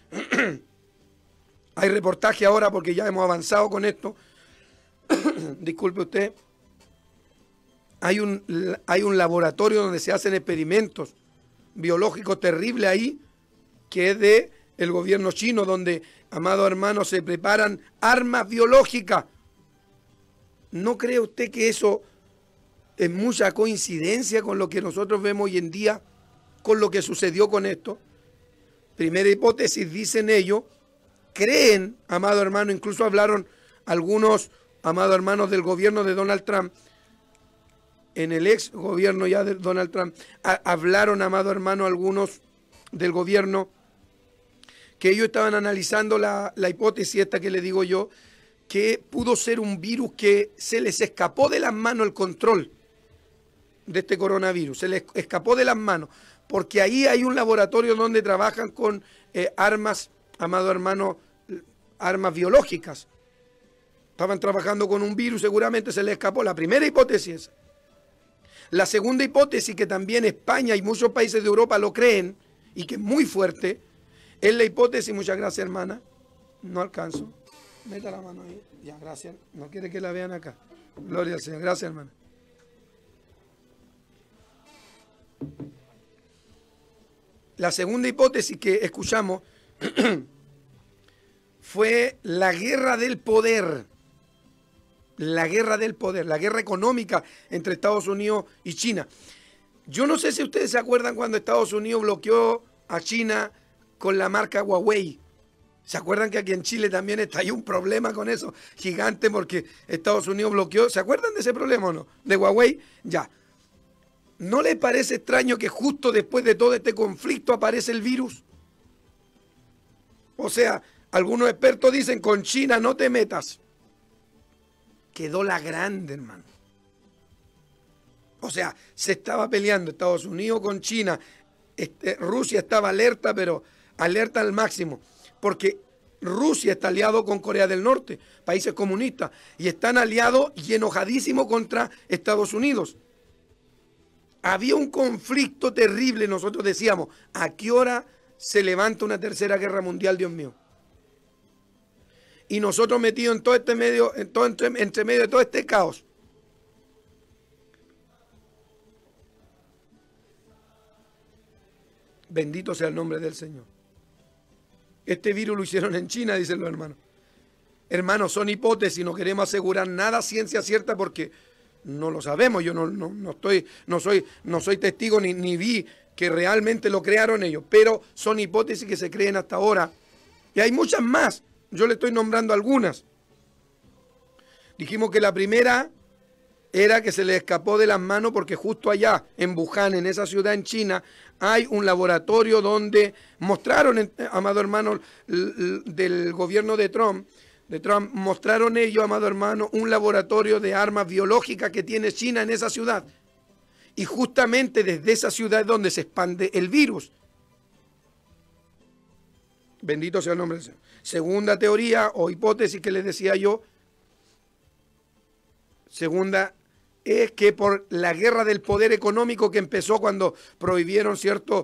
Hay reportaje ahora porque ya hemos avanzado con esto. Disculpe usted. Hay un laboratorio donde se hacen experimentos biológicos terribles ahí, que es del gobierno chino, donde, amado hermano, se preparan armas biológicas. ¿No cree usted que eso es mucha coincidencia con lo que nosotros vemos hoy en día, con lo que sucedió con esto? Primera hipótesis, dicen ellos, creen, amado hermano, incluso hablaron algunos, amado hermanos, del gobierno de Donald Trump, en el ex gobierno ya de Donald Trump, hablaron, amado hermano, algunos del gobierno, que ellos estaban analizando la hipótesis esta que le digo yo, que pudo ser un virus que se les escapó de las manos el control de este coronavirus, se les escapó de las manos, porque ahí hay un laboratorio donde trabajan con armas, amado hermano, armas biológicas. Estaban trabajando con un virus, seguramente se les escapó. La primera hipótesis es esa. La segunda hipótesis, que también España y muchos países de Europa lo creen, y que es muy fuerte, es la hipótesis, muchas gracias hermana, no alcanzo, meta la mano ahí, ya, gracias, no quiere que la vean acá, gloria al Señor, gracias hermana. La segunda hipótesis que escuchamos fue la guerra del poder. La guerra del poder, la guerra económica entre Estados Unidos y China. Yo no sé si ustedes se acuerdan cuando Estados Unidos bloqueó a China con la marca Huawei. ¿Se acuerdan que aquí en Chile también estalló un problema con eso gigante porque Estados Unidos bloqueó? ¿Se acuerdan de ese problema o no? De Huawei, ya. ¿No les parece extraño que justo después de todo este conflicto aparece el virus? O sea, algunos expertos dicen, con China no te metas. Quedó la grande, hermano. O sea, se estaba peleando Estados Unidos con China. Rusia estaba alerta, pero alerta al máximo. Porque Rusia está aliado con Corea del Norte, países comunistas, y están aliados y enojadísimos contra Estados Unidos. Había un conflicto terrible, nosotros decíamos, ¿a qué hora se levanta una tercera guerra mundial, Dios mío? Y nosotros metidos en todo este medio, entre medio de todo este caos. Bendito sea el nombre del Señor. Este virus lo hicieron en China, dicen los hermanos. Hermanos, son hipótesis, no queremos asegurar nada ciencia cierta porque no lo sabemos. Yo no soy testigo ni vi que realmente lo crearon ellos, pero son hipótesis que se creen hasta ahora. Y hay muchas más. Yo le estoy nombrando algunas. Dijimos que la primera era que se le escapó de las manos porque justo allá en Wuhan, en esa ciudad en China, hay un laboratorio donde mostraron, amado hermano, del gobierno de Trump, mostraron ellos, amado hermano, un laboratorio de armas biológicas que tiene China en esa ciudad. Y justamente desde esa ciudad es donde se expande el virus. Bendito sea el nombre del Señor. Segunda teoría o hipótesis que les decía yo, segunda, es que por la guerra del poder económico que empezó cuando prohibieron, ¿cierto?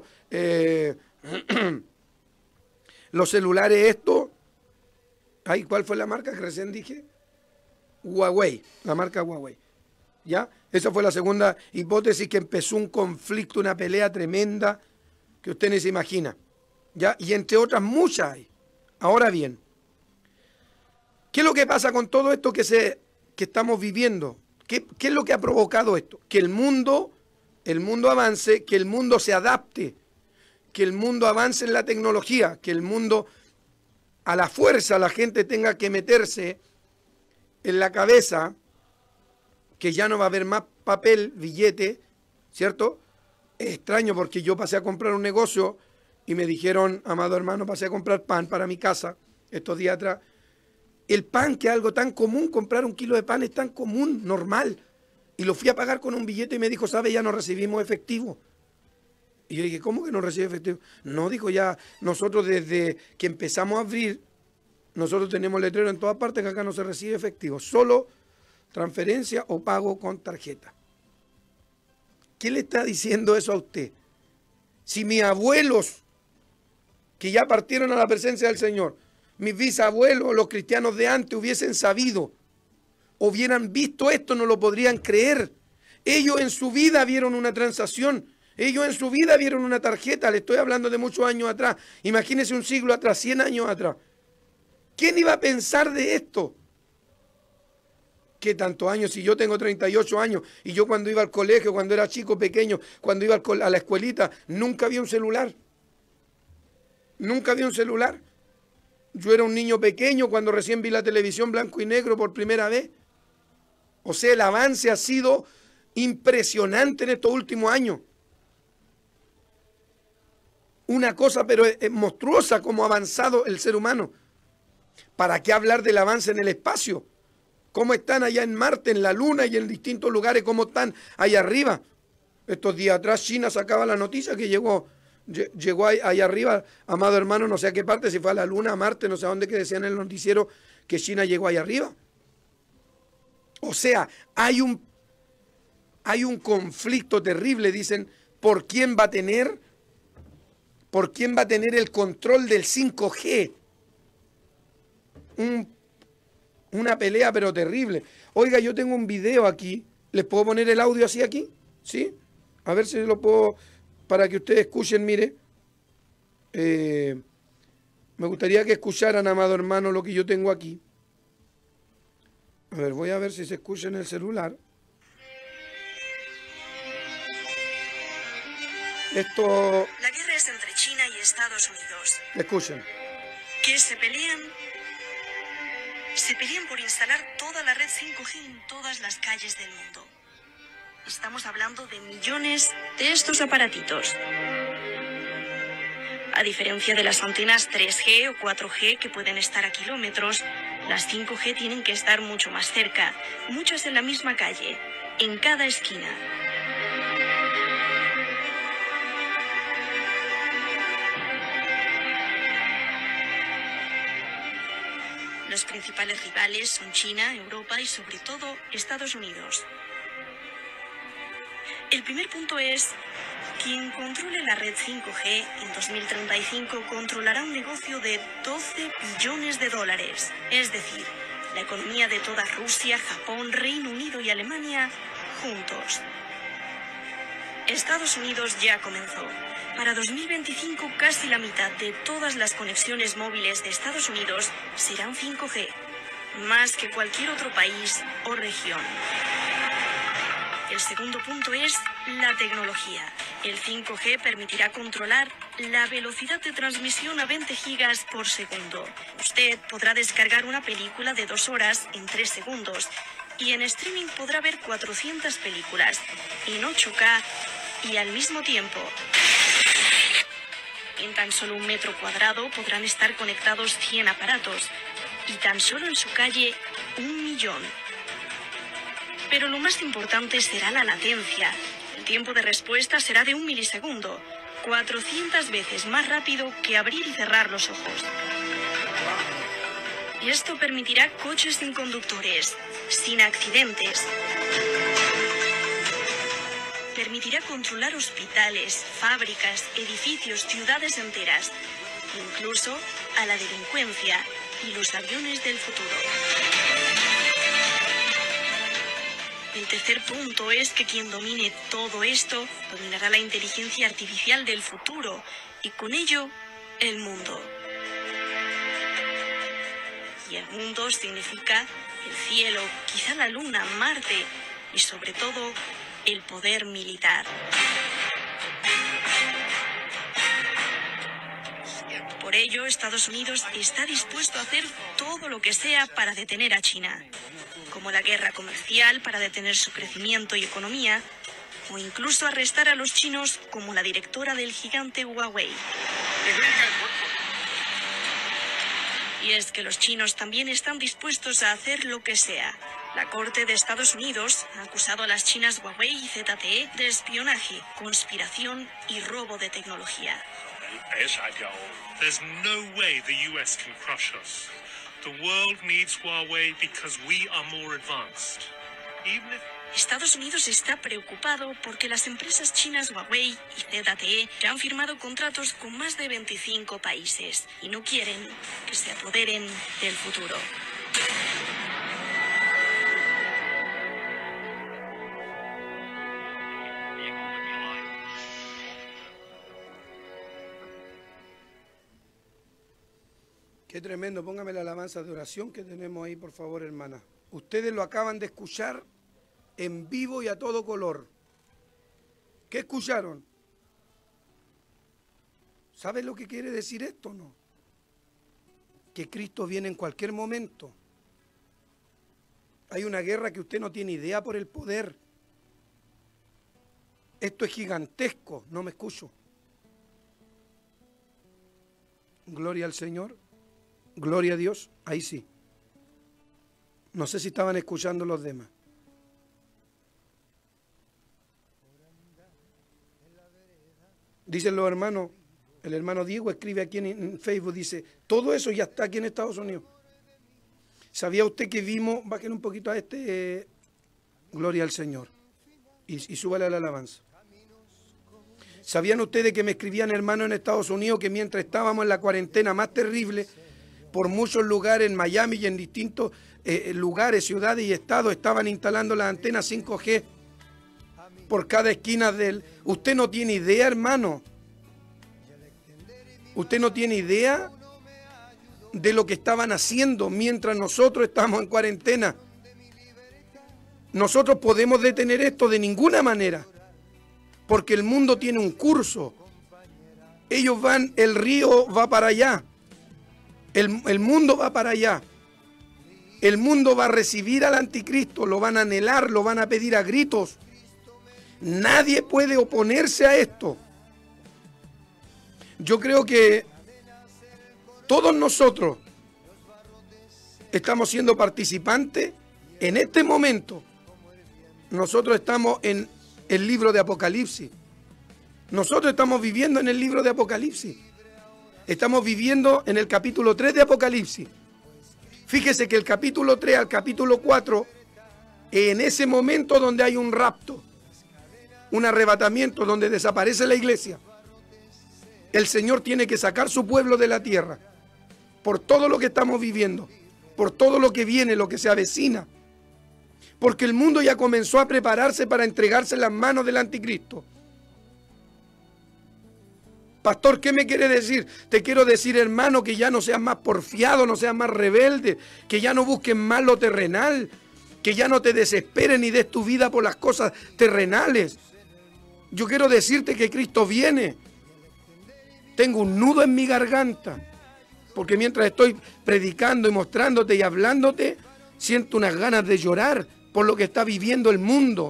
Los celulares estos. Ay, ¿cuál fue la marca que recién dije? Huawei, la marca Huawei. ¿Ya? Esa fue la segunda hipótesis, que empezó un conflicto, una pelea tremenda que usted ni se imagina. ¿Ya? Y entre otras muchas hay. Ahora bien, ¿qué es lo que pasa con todo esto que estamos viviendo? ¿Qué es lo que ha provocado esto? Que el mundo avance, que el mundo se adapte, que el mundo avance en la tecnología, que el mundo a la fuerza la gente tenga que meterse en la cabeza que ya no va a haber más papel, billete, ¿cierto? Es extraño porque yo pasé a comprar un negocio y me dijeron, amado hermano, pasé a comprar pan para mi casa estos días atrás. El pan, que es algo tan común, comprar un kilo de pan es tan común, normal. Y lo fui a pagar con un billete y me dijo, ¿sabe? Ya no recibimos efectivo. Y yo dije, ¿cómo que no recibe efectivo? No, dijo, ya nosotros desde que empezamos a abrir, nosotros tenemos letrero en todas partes que acá no se recibe efectivo, solo transferencia o pago con tarjeta. ¿Qué le está diciendo eso a usted? Si mis abuelos, que ya partieron a la presencia del Señor, mis bisabuelos, los cristianos de antes, hubiesen sabido, hubieran visto esto, no lo podrían creer. Ellos en su vida vieron una transacción, ellos en su vida vieron una tarjeta, le estoy hablando de muchos años atrás. Imagínense un siglo atrás, 100 años atrás. ¿Quién iba a pensar de esto? ¿Qué tantos años? Si yo tengo 38 años y yo cuando iba al colegio, cuando era chico, pequeño, cuando iba a la escuelita, nunca había un celular. Nunca había un celular. Yo era un niño pequeño cuando recién vi la televisión blanco y negro por primera vez. O sea, el avance ha sido impresionante en estos últimos años. Una cosa, pero es monstruosa como ha avanzado el ser humano. ¿Para qué hablar del avance en el espacio? ¿Cómo están allá en Marte, en la Luna y en distintos lugares? ¿Cómo están allá arriba? Estos días atrás China sacaba la noticia que llegó Llegó ahí arriba, amado hermano, no sé a qué parte, si fue a la Luna, a Marte, no sé a dónde, que decían en el noticiero que China llegó ahí arriba. O sea, hay un conflicto terrible, dicen, por quién va a tener el control del 5G. Una pelea pero terrible. Oiga, yo tengo un video aquí. ¿Les puedo poner el audio así aquí? ¿Sí? A ver si lo puedo, para que ustedes escuchen, mire. Me gustaría que escucharan, amado hermano, lo que yo tengo aquí. A ver, voy a ver si se escucha en el celular. Esto... La guerra es entre China y Estados Unidos. Escuchen. ¿Qué se pelean? Se pelean por instalar toda la red 5G en todas las calles del mundo. Estamos hablando de millones de estos aparatitos. A diferencia de las antenas 3G o 4G que pueden estar a kilómetros, las 5G tienen que estar mucho más cerca, muchas en la misma calle, en cada esquina. Los principales rivales son China, Europa y sobre todo Estados Unidos. El primer punto es: quien controle la red 5G en 2035 controlará un negocio de 12 billones de dólares. Es decir, la economía de toda Rusia, Japón, Reino Unido y Alemania juntos. Estados Unidos ya comenzó. Para 2025 casi la mitad de todas las conexiones móviles de Estados Unidos serán 5G, más que cualquier otro país o región. El segundo punto es la tecnología. El 5G permitirá controlar la velocidad de transmisión a 20 gigas por segundo. Usted podrá descargar una película de 2 horas en 3 segundos y en streaming podrá ver 400 películas en 8K y al mismo tiempo. En tan solo 1 metro cuadrado podrán estar conectados 100 aparatos y tan solo en su calle 1 millón. Pero lo más importante será la latencia. El tiempo de respuesta será de 1 milisegundo, 400 veces más rápido que abrir y cerrar los ojos. Y esto permitirá coches sin conductores, sin accidentes. Permitirá controlar hospitales, fábricas, edificios, ciudades enteras, incluso a la delincuencia y los aviones del futuro. El tercer punto es que quien domine todo esto dominará la inteligencia artificial del futuro y con ello el mundo. Y el mundo significa el cielo, quizá la luna, Marte y sobre todo el poder militar. Por ello, Estados Unidos está dispuesto a hacer todo lo que sea para detener a China, como la guerra comercial para detener su crecimiento y economía, o incluso arrestar a los chinos como la directora del gigante Huawei. Y es que los chinos también están dispuestos a hacer lo que sea. La Corte de Estados Unidos ha acusado a las chinas Huawei y ZTE de espionaje, conspiración y robo de tecnología. There's no way the US can crush us. The world needs Huawei because we are more advanced. Even if Estados Unidos está preocupado porque las empresas chinas Huawei y ZTE ya han firmado contratos con más de 25 países y no quieren que se apoderen del futuro. Qué tremendo, póngame la alabanza de oración que tenemos ahí, por favor, hermana. Ustedes lo acaban de escuchar en vivo y a todo color. ¿Qué escucharon? ¿Saben lo que quiere decir esto o no? Que Cristo viene en cualquier momento. Hay una guerra que usted no tiene idea por el poder. Esto es gigantesco, no me escucho. Gloria al Señor. Gloria a Dios, ahí sí. No sé si estaban escuchando los demás. Dicen los hermanos, el hermano Diego escribe aquí en Facebook, dice, todo eso ya está aquí en Estados Unidos. ¿Sabía usted que vimos, bájale un poquito a gloria al Señor, y súbale a la alabanza? ¿Sabían ustedes que me escribían hermanos en Estados Unidos que mientras estábamos en la cuarentena más terrible, por muchos lugares en Miami y en distintos lugares, ciudades y estados, estaban instalando las antenas 5G por cada esquina del... Usted no tiene idea, hermano. Usted no tiene idea de lo que estaban haciendo mientras nosotros estamos en cuarentena. Nosotros podemos detener esto de ninguna manera, porque el mundo tiene un curso. Ellos van, el río va para allá. El mundo va para allá. El mundo va a recibir al anticristo, lo van a anhelar, lo van a pedir a gritos. Nadie puede oponerse a esto. Yo creo que todos nosotros estamos siendo participantes en este momento. Nosotros estamos en el libro de Apocalipsis. Nosotros estamos viviendo en el libro de Apocalipsis. Estamos viviendo en el capítulo 3 de Apocalipsis. Fíjese que el capítulo 3 al capítulo 4, en ese momento donde hay un rapto, un arrebatamiento, donde desaparece la iglesia, el Señor tiene que sacar su pueblo de la tierra, por todo lo que estamos viviendo, por todo lo que viene, lo que se avecina, porque el mundo ya comenzó a prepararse para entregarse en las manos del anticristo. Pastor, ¿qué me quiere decir? Te quiero decir, hermano, que ya no seas más porfiado, no seas más rebelde, que ya no busques más lo terrenal, que ya no te desesperes ni des tu vida por las cosas terrenales. Yo quiero decirte que Cristo viene. Tengo un nudo en mi garganta, porque mientras estoy predicando y mostrándote y hablándote, siento unas ganas de llorar por lo que está viviendo el mundo.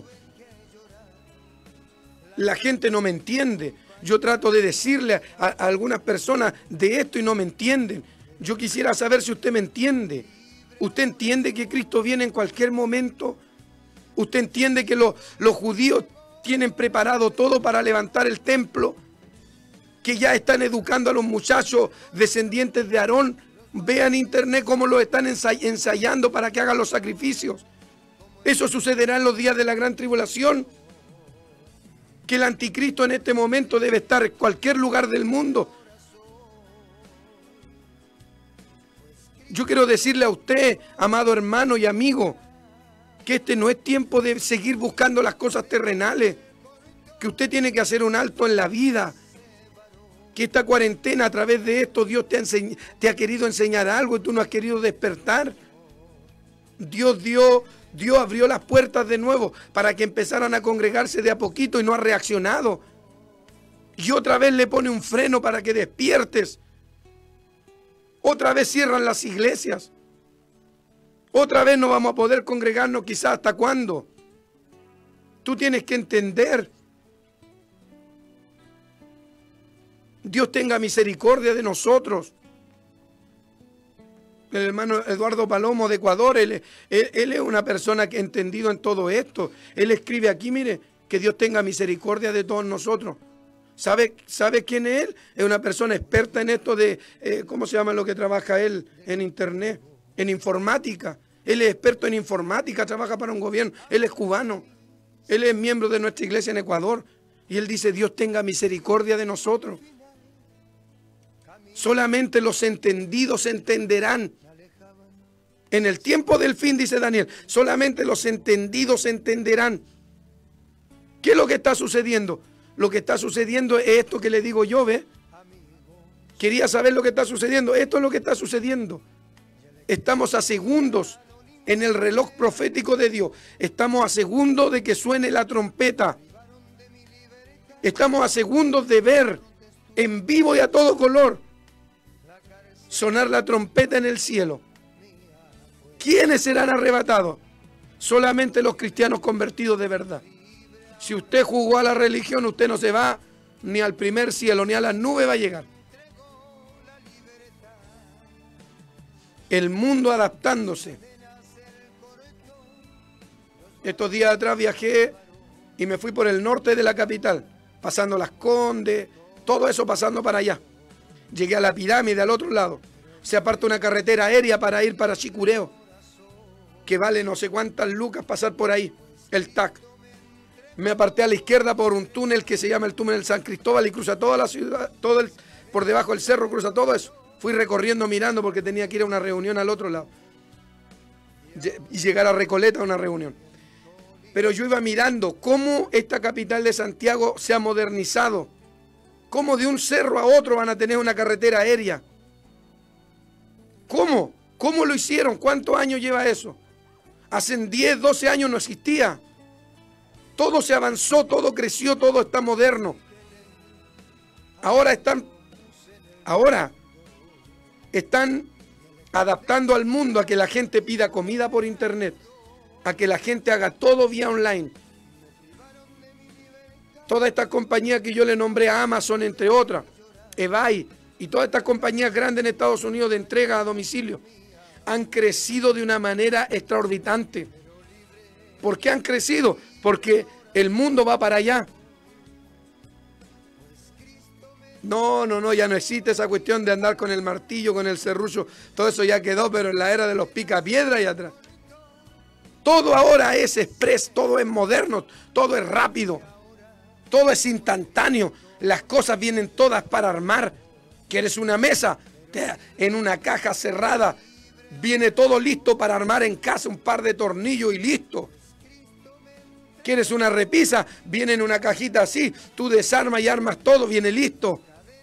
La gente no me entiende. Yo trato de decirle a algunas personas de esto y no me entienden. Yo quisiera saber si usted me entiende. ¿Usted entiende que Cristo viene en cualquier momento? ¿Usted entiende que los judíos tienen preparado todo para levantar el templo? Que ya están educando a los muchachos descendientes de Aarón. Vean en internet cómo lo están ensayando para que hagan los sacrificios. Eso sucederá en los días de la gran tribulación. Que el anticristo en este momento debe estar en cualquier lugar del mundo. Yo quiero decirle a usted, amado hermano y amigo, que este no es tiempo de seguir buscando las cosas terrenales, que usted tiene que hacer un alto en la vida, que esta cuarentena, a través de esto, Dios te ha querido enseñar algo y tú no has querido despertar. Dios abrió las puertas de nuevo para que empezaran a congregarse de a poquito y no ha reaccionado. Y otra vez le pone un freno para que despiertes. Otra vez cierran las iglesias. Otra vez no vamos a poder congregarnos, quizás hasta cuándo. Tú tienes que entender. Dios tenga misericordia de nosotros. El hermano Eduardo Palomo de Ecuador, él es una persona que ha entendido en todo esto. Él escribe aquí, mire, que Dios tenga misericordia de todos nosotros. ¿Sabe quién es él? Es una persona experta en esto de, ¿cómo se llama lo que trabaja él en internet? En informática. Él es experto en informática, trabaja para un gobierno. Él es cubano. Él es miembro de nuestra iglesia en Ecuador. Y él dice, Dios tenga misericordia de nosotros. Solamente los entendidos entenderán. En el tiempo del fin, dice Daniel, solamente los entendidos entenderán. ¿Qué es lo que está sucediendo? Lo que está sucediendo es esto que le digo yo, ¿ve? Quería saber lo que está sucediendo. Esto es lo que está sucediendo. Estamos a segundos en el reloj profético de Dios. Estamos a segundos de que suene la trompeta. Estamos a segundos de ver en vivo y a todo color sonar la trompeta en el cielo. ¿Quiénes serán arrebatados? Solamente los cristianos convertidos de verdad. Si usted jugó a la religión, usted no se va ni al primer cielo, ni a las nubes va a llegar. El mundo adaptándose. Estos días atrás viajé y me fui por el norte de la capital, pasando Las Condes, Todo eso pasando para allá. Llegué a la pirámide al otro lado. Se aparta una carretera aérea para ir para Chicureo, que vale no sé cuántas lucas pasar por ahí, el TAC. Me aparté a la izquierda por un túnel que se llama el túnel San Cristóbal y cruza toda la ciudad, por debajo del cerro cruza todo eso. Fui recorriendo mirando porque tenía que ir a una reunión al otro lado y llegar a Recoleta a una reunión. Pero yo iba mirando cómo esta capital de Santiago se ha modernizado, cómo de un cerro a otro van a tener una carretera aérea. ¿Cómo? ¿Cómo lo hicieron? ¿Cuántos años lleva eso? Hace 10, 12 años no existía. Todo se avanzó, todo creció, todo está moderno. Ahora están adaptando al mundo a que la gente pida comida por internet, a que la gente haga todo vía online. Todas estas compañías que yo le nombré, a Amazon, entre otras, eBay, y todas estas compañías grandes en Estados Unidos de entrega a domicilio, han crecido de una manera extraordinaria. ¿Por qué han crecido? Porque el mundo va para allá. No, ya no existe esa cuestión de andar con el martillo, con el serrucho. Todo eso ya quedó, pero en la era de los picapiedra y atrás. Todo ahora es express, todo es moderno, todo es rápido, todo es instantáneo. Las cosas vienen todas para armar. ¿Quieres una mesa? En una caja cerrada. Viene todo listo para armar en casa, un par de tornillos y listo. ¿Quieres una repisa? Viene en una cajita así. Tú desarmas y armas todo, viene listo.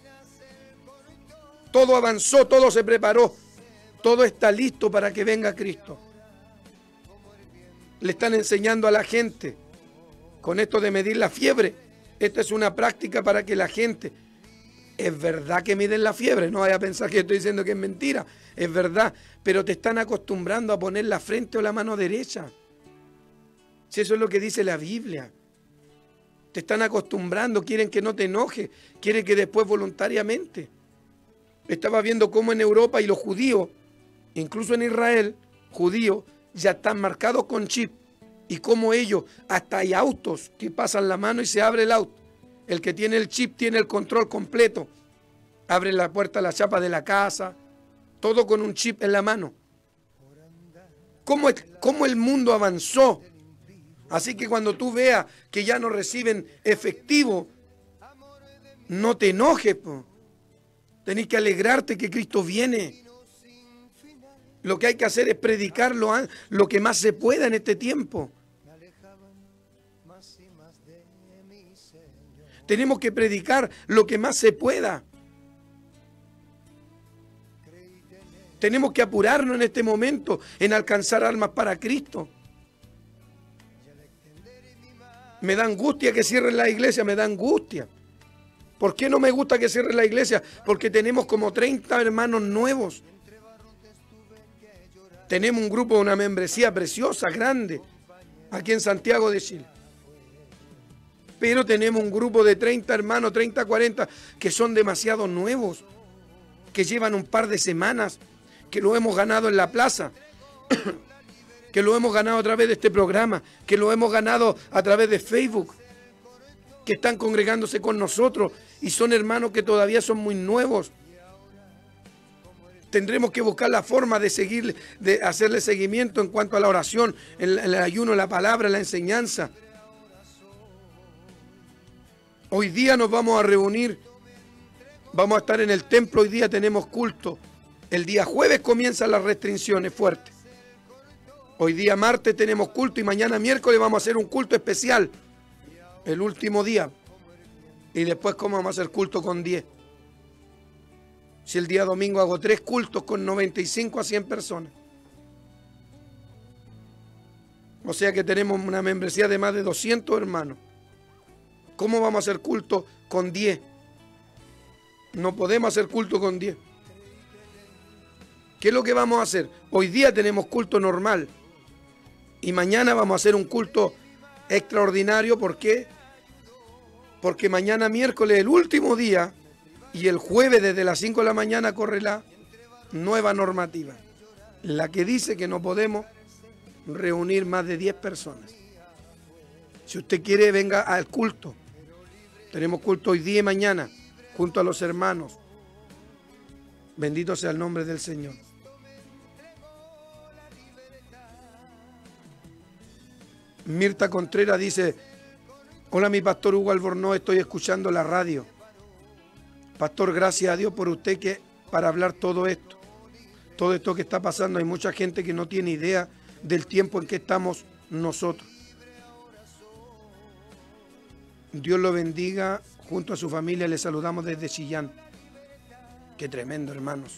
Todo avanzó, todo se preparó. Todo está listo para que venga Cristo. Le están enseñando a la gente con esto de medir la fiebre. Esta es una práctica para que la gente... Es verdad que miden la fiebre, no vaya a pensar que estoy diciendo que es mentira. Es verdad, pero te están acostumbrando a poner la frente o la mano derecha. Si eso es lo que dice la Biblia. Te están acostumbrando, quieren que no te enojes, quieren que después voluntariamente. Estaba viendo cómo en Europa y los judíos, incluso en Israel, judíos, ya están marcados con chip. Y cómo ellos, hasta hay autos que pasan la mano y se abre el auto. El que tiene el chip tiene el control completo. Abre la puerta, la chapa de la casa, todo con un chip en la mano. ¿Cómo el mundo avanzó? Así que cuando tú veas que ya no reciben efectivo, no te enojes, po. Tenés que alegrarte que Cristo viene. Lo que hay que hacer es predicar lo que más se pueda en este tiempo. Tenemos que predicar lo que más se pueda. Tenemos que apurarnos en este momento en alcanzar almas para Cristo. Me da angustia que cierren la iglesia, me da angustia. ¿Por qué no me gusta que cierren la iglesia? Porque tenemos como 30 hermanos nuevos. Tenemos un grupo, una membresía preciosa, grande, aquí en Santiago de Chile. Pero tenemos un grupo de 30 hermanos, 30, 40, que son demasiado nuevos, que llevan un par de semanas, que lo hemos ganado en la plaza, que lo hemos ganado a través de este programa, que lo hemos ganado a través de Facebook, que están congregándose con nosotros y son hermanos que todavía son muy nuevos. Tendremos que buscar la forma de hacerle seguimiento en cuanto a la oración, el ayuno, la palabra, la enseñanza. Hoy día nos vamos a reunir, vamos a estar en el templo, hoy día tenemos culto. El día jueves comienzan las restricciones fuertes. Hoy día martes tenemos culto y mañana miércoles vamos a hacer un culto especial, el último día. Y después, ¿cómo vamos a hacer culto con 10? Si el día domingo hago 3 cultos con 95 a 100 personas. O sea que tenemos una membresía de más de 200 hermanos. ¿Cómo vamos a hacer culto con 10? No podemos hacer culto con 10. ¿Qué es lo que vamos a hacer? Hoy día tenemos culto normal. Y mañana vamos a hacer un culto extraordinario. ¿Por qué? Porque mañana miércoles es el último día y el jueves desde las 5 de la mañana corre la nueva normativa. La que dice que no podemos reunir más de 10 personas. Si usted quiere, venga al culto. Tenemos culto hoy día y mañana. junto a los hermanos. Bendito sea el nombre del Señor. Mirta Contreras dice: hola, mi pastor Hugo Albornoz, estoy escuchando la radio. Pastor, gracias a Dios por usted que para hablar todo esto que está pasando. Hay mucha gente que no tiene idea del tiempo en que estamos nosotros. Dios lo bendiga junto a su familia. Le saludamos desde Chillán. Qué tremendo, hermanos.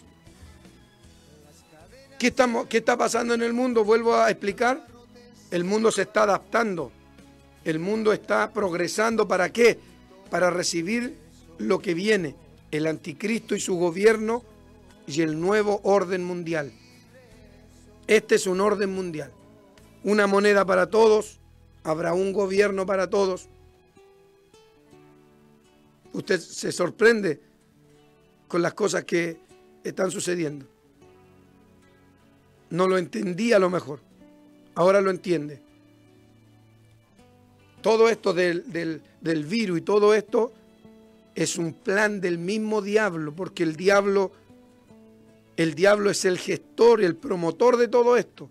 ¿Qué está pasando en el mundo? Vuelvo a explicar. El mundo se está adaptando. El mundo está progresando. ¿Para qué? Para recibir lo que viene. El anticristo y su gobierno y el nuevo orden mundial. Este es un orden mundial. Una moneda para todos. Habrá un gobierno para todos. Usted se sorprende con las cosas que están sucediendo. No lo entendía a lo mejor. Ahora lo entiende. Todo esto del virus y todo esto es un plan del mismo diablo, porque el diablo es el gestor, el promotor de todo esto.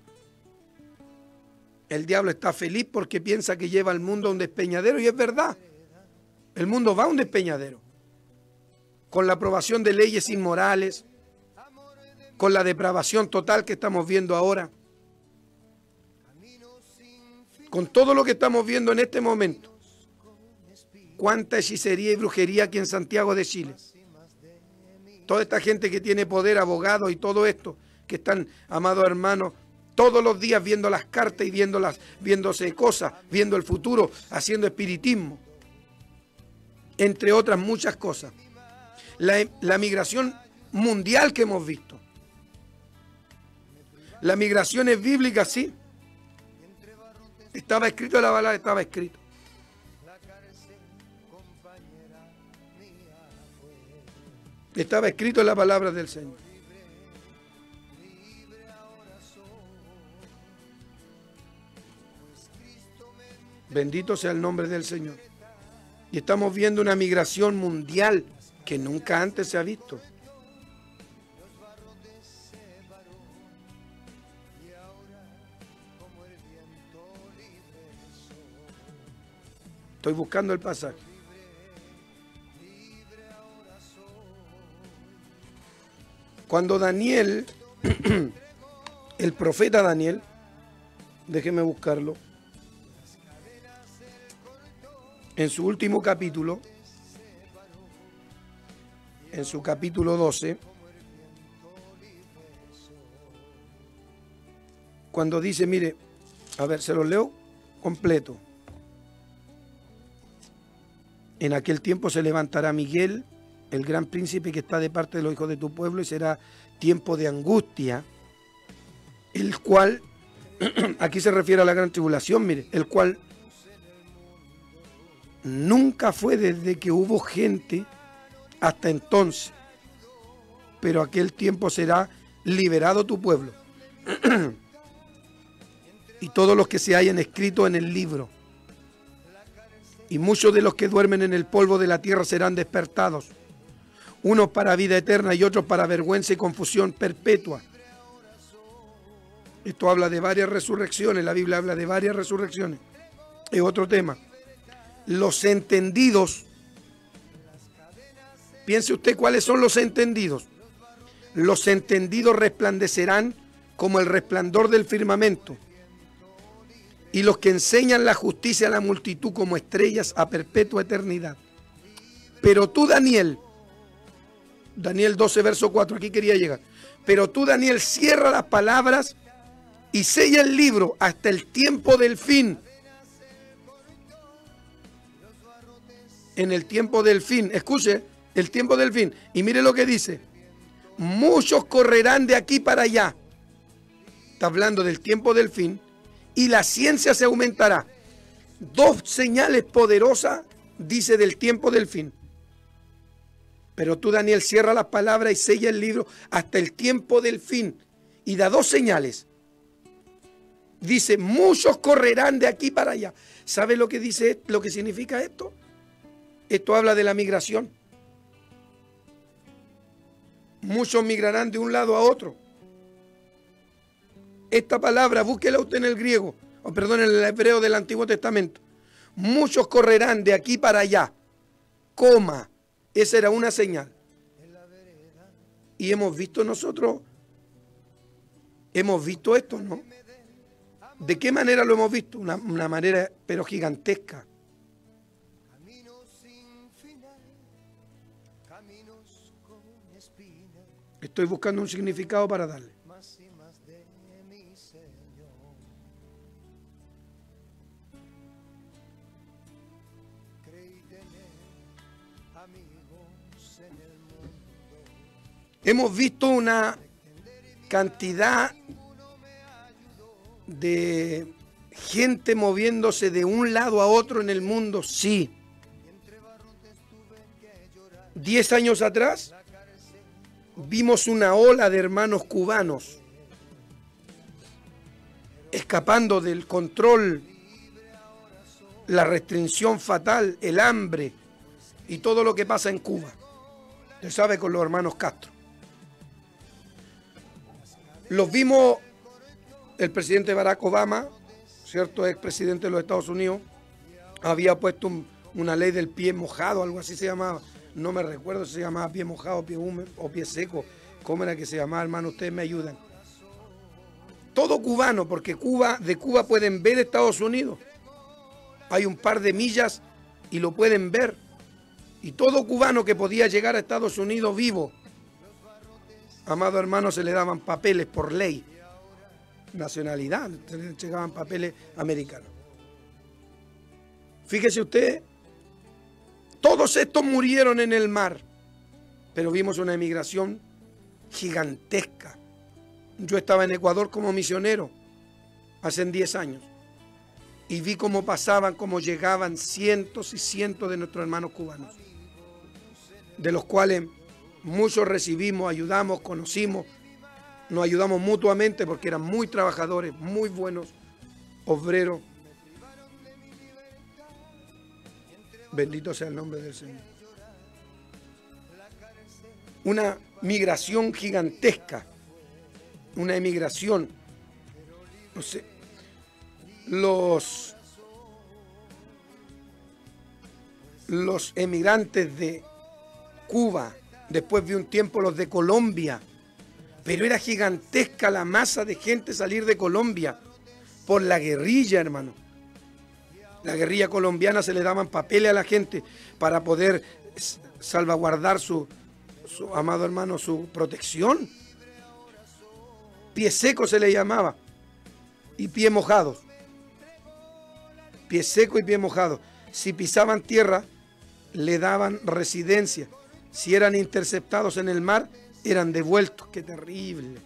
El diablo está feliz porque piensa que lleva al mundo a un despeñadero, y es verdad. El mundo va a un despeñadero. Con la aprobación de leyes inmorales, con la depravación total que estamos viendo ahora, con todo lo que estamos viendo en este momento. Cuánta hechicería y brujería aquí en Santiago de Chile. Toda esta gente que tiene poder, abogados y todo esto, que están, amados hermanos, todos los días viendo las cartas y viéndose cosas, viendo el futuro, haciendo espiritismo, entre otras muchas cosas. La migración mundial que hemos visto. La migración es bíblica, sí. Estaba escrito en la palabra, estaba escrito. Estaba escrito en la palabra del Señor. Bendito sea el nombre del Señor. Y estamos viendo una migración mundial que nunca antes se ha visto. Estoy buscando el pasaje. Cuando Daniel, el profeta Daniel, déjeme buscarlo, en su último capítulo, en su capítulo 12, cuando dice, mire, a ver, se lo leo completo. En aquel tiempo se levantará Miguel, el gran príncipe que está de parte de los hijos de tu pueblo, y será tiempo de angustia, el cual, aquí se refiere a la gran tribulación, mire, el cual nunca fue desde que hubo gente hasta entonces, pero aquel tiempo será liberado tu pueblo y todos los que se hayan escrito en el libro, y muchos de los que duermen en el polvo de la tierra serán despertados, unos para vida eterna y otros para vergüenza y confusión perpetua. Esto habla de varias resurrecciones, la Biblia habla de varias resurrecciones. Es otro tema. Los entendidos, piense usted cuáles son los entendidos. Los entendidos resplandecerán como el resplandor del firmamento, y los que enseñan la justicia a la multitud como estrellas a perpetua eternidad. Pero tú, Daniel 12, verso 4, aquí quería llegar. Pero tú, Daniel, cierra las palabras y sella el libro hasta el tiempo del fin. En el tiempo del fin, escuche, el tiempo del fin. Y mire lo que dice. Muchos correrán de aquí para allá. Está hablando del tiempo del fin. Y la ciencia se aumentará. Dos señales poderosas, dice, del tiempo del fin. Pero tú, Daniel, cierra las palabras y sella el libro hasta el tiempo del fin. Y da dos señales. Dice, muchos correrán de aquí para allá. ¿Sabe lo que dice, lo que significa esto? Esto habla de la migración. Muchos migrarán de un lado a otro. Esta palabra, búsquela usted en el griego, o perdón, en el hebreo del Antiguo Testamento. Muchos correrán de aquí para allá, coma, esa era una señal. Y hemos visto nosotros, hemos visto esto, ¿no? ¿De qué manera lo hemos visto? Una manera, pero gigantesca. Estoy buscando un significado para darle. Hemos visto una cantidad de gente moviéndose de un lado a otro en el mundo, sí. 10 años atrás vimos una ola de hermanos cubanos escapando del control, la restricción fatal, el hambre y todo lo que pasa en Cuba. Usted sabe, con los hermanos Castro. Los vimos el presidente Barack Obama, cierto, expresidente de los Estados Unidos, había puesto una ley del pie mojado, algo así se llamaba. No me recuerdo si se llamaba pie mojado, pie húmedo o pie seco. ¿Cómo era que se llamaba, hermano? Ustedes me ayudan. Todo cubano, porque de Cuba pueden ver Estados Unidos. Hay un par de millas y lo pueden ver. Y todo cubano que podía llegar a Estados Unidos vivo, amado hermano, se le daban papeles por ley, nacionalidad, se le llegaban papeles americanos. Fíjese usted, todos estos murieron en el mar, pero vimos una emigración gigantesca. Yo estaba en Ecuador como misionero hace 10 años y vi cómo pasaban, cómo llegaban cientos y cientos de nuestros hermanos cubanos, de los cuales muchos recibimos, ayudamos, conocimos, nos ayudamos mutuamente porque eran muy trabajadores, muy buenos obreros. Bendito sea el nombre del Señor. Una migración gigantesca, una emigración. No sé, los emigrantes de Cuba, después vi un tiempo los de Colombia, pero era gigantesca la masa de gente salir de Colombia por la guerrilla, hermano. La guerrilla colombiana, se le daban papeles a la gente para poder salvaguardar su amado hermano, su protección. Pie seco se le llamaba, y pie mojados. Pie seco y pie mojado. Si pisaban tierra, le daban residencia. Si eran interceptados en el mar, eran devueltos. ¡Qué terrible!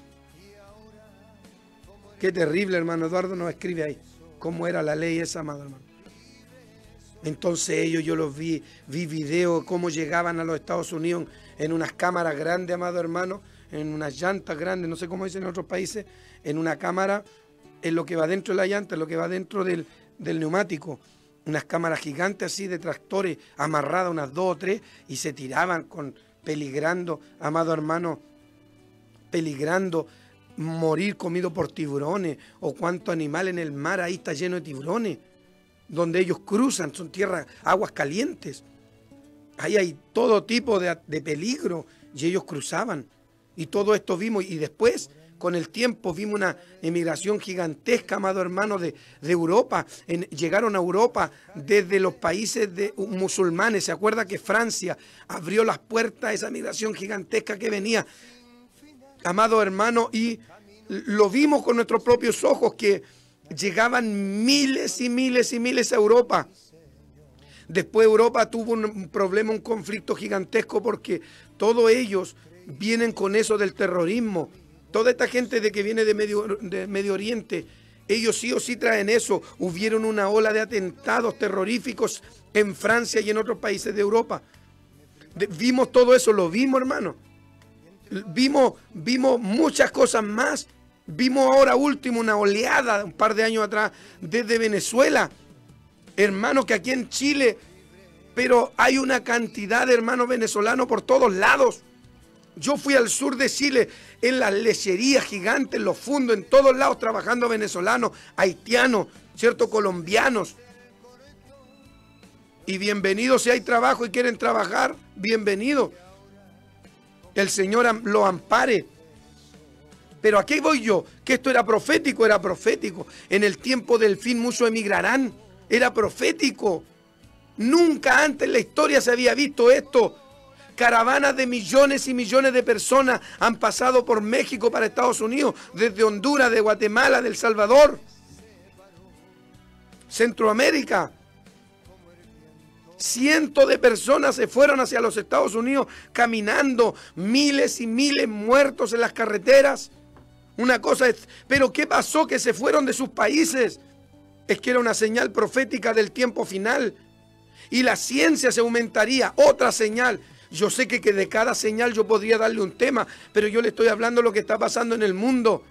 ¡Qué terrible, hermano! Eduardo nos escribe ahí cómo era la ley esa, amado hermano. Entonces ellos, yo los vi videos cómo llegaban a los Estados Unidos en unas cámaras grandes, amado hermano, en unas llantas grandes, no sé cómo dicen en otros países, en una cámara, en lo que va dentro de la llanta, en lo que va dentro del neumático. Unas cámaras gigantes así de tractores, amarradas unas 2 o 3, y se tiraban peligrando, amado hermano, peligrando morir comido por tiburones, o cuánto animal en el mar ahí está lleno de tiburones, donde ellos cruzan, son tierras, aguas calientes. Ahí hay todo tipo de peligro, y ellos cruzaban. Y todo esto vimos, y después, con el tiempo, vimos una emigración gigantesca, amado hermano, de Europa. Llegaron a Europa desde los países musulmanes. ¿Se acuerda que Francia abrió las puertas a esa migración gigantesca que venía, amado hermano? Y lo vimos con nuestros propios ojos, que llegaban miles y miles y miles a Europa. Después Europa tuvo un problema, un conflicto gigantesco, porque todos ellos vienen con eso del terrorismo. Toda esta gente que viene de Medio Oriente, ellos sí o sí traen eso. Hubieron una ola de atentados terroríficos en Francia y en otros países de Europa. Vimos todo eso, lo vimos, hermano. Vimos muchas cosas más. Vimos ahora último una oleada, un par de años atrás, desde Venezuela. Hermano, que aquí en Chile, pero hay una cantidad de hermanos venezolanos por todos lados. Yo fui al sur de Chile, en las lecherías gigantes, en los fundos, en todos lados, trabajando venezolanos, haitianos, ¿cierto? Colombianos. Y bienvenidos si hay trabajo y quieren trabajar, bienvenido. El Señor lo ampare. Pero ¿a qué voy yo? Que esto era profético. En el tiempo del fin muchos emigrarán. Era profético. Nunca antes en la historia se había visto esto. Caravanas de millones y millones de personas han pasado por México para Estados Unidos, desde Honduras, de Guatemala, de El Salvador, Centroamérica. Cientos de personas se fueron hacia los Estados Unidos caminando, miles y miles muertos en las carreteras. Una cosa es, pero ¿qué pasó? Que se fueron de sus países. Es que era una señal profética del tiempo final. Y la ciencia se aumentaría, otra señal. Yo sé que de cada señal yo podría darle un tema, pero yo le estoy hablando de lo que está pasando en el mundo.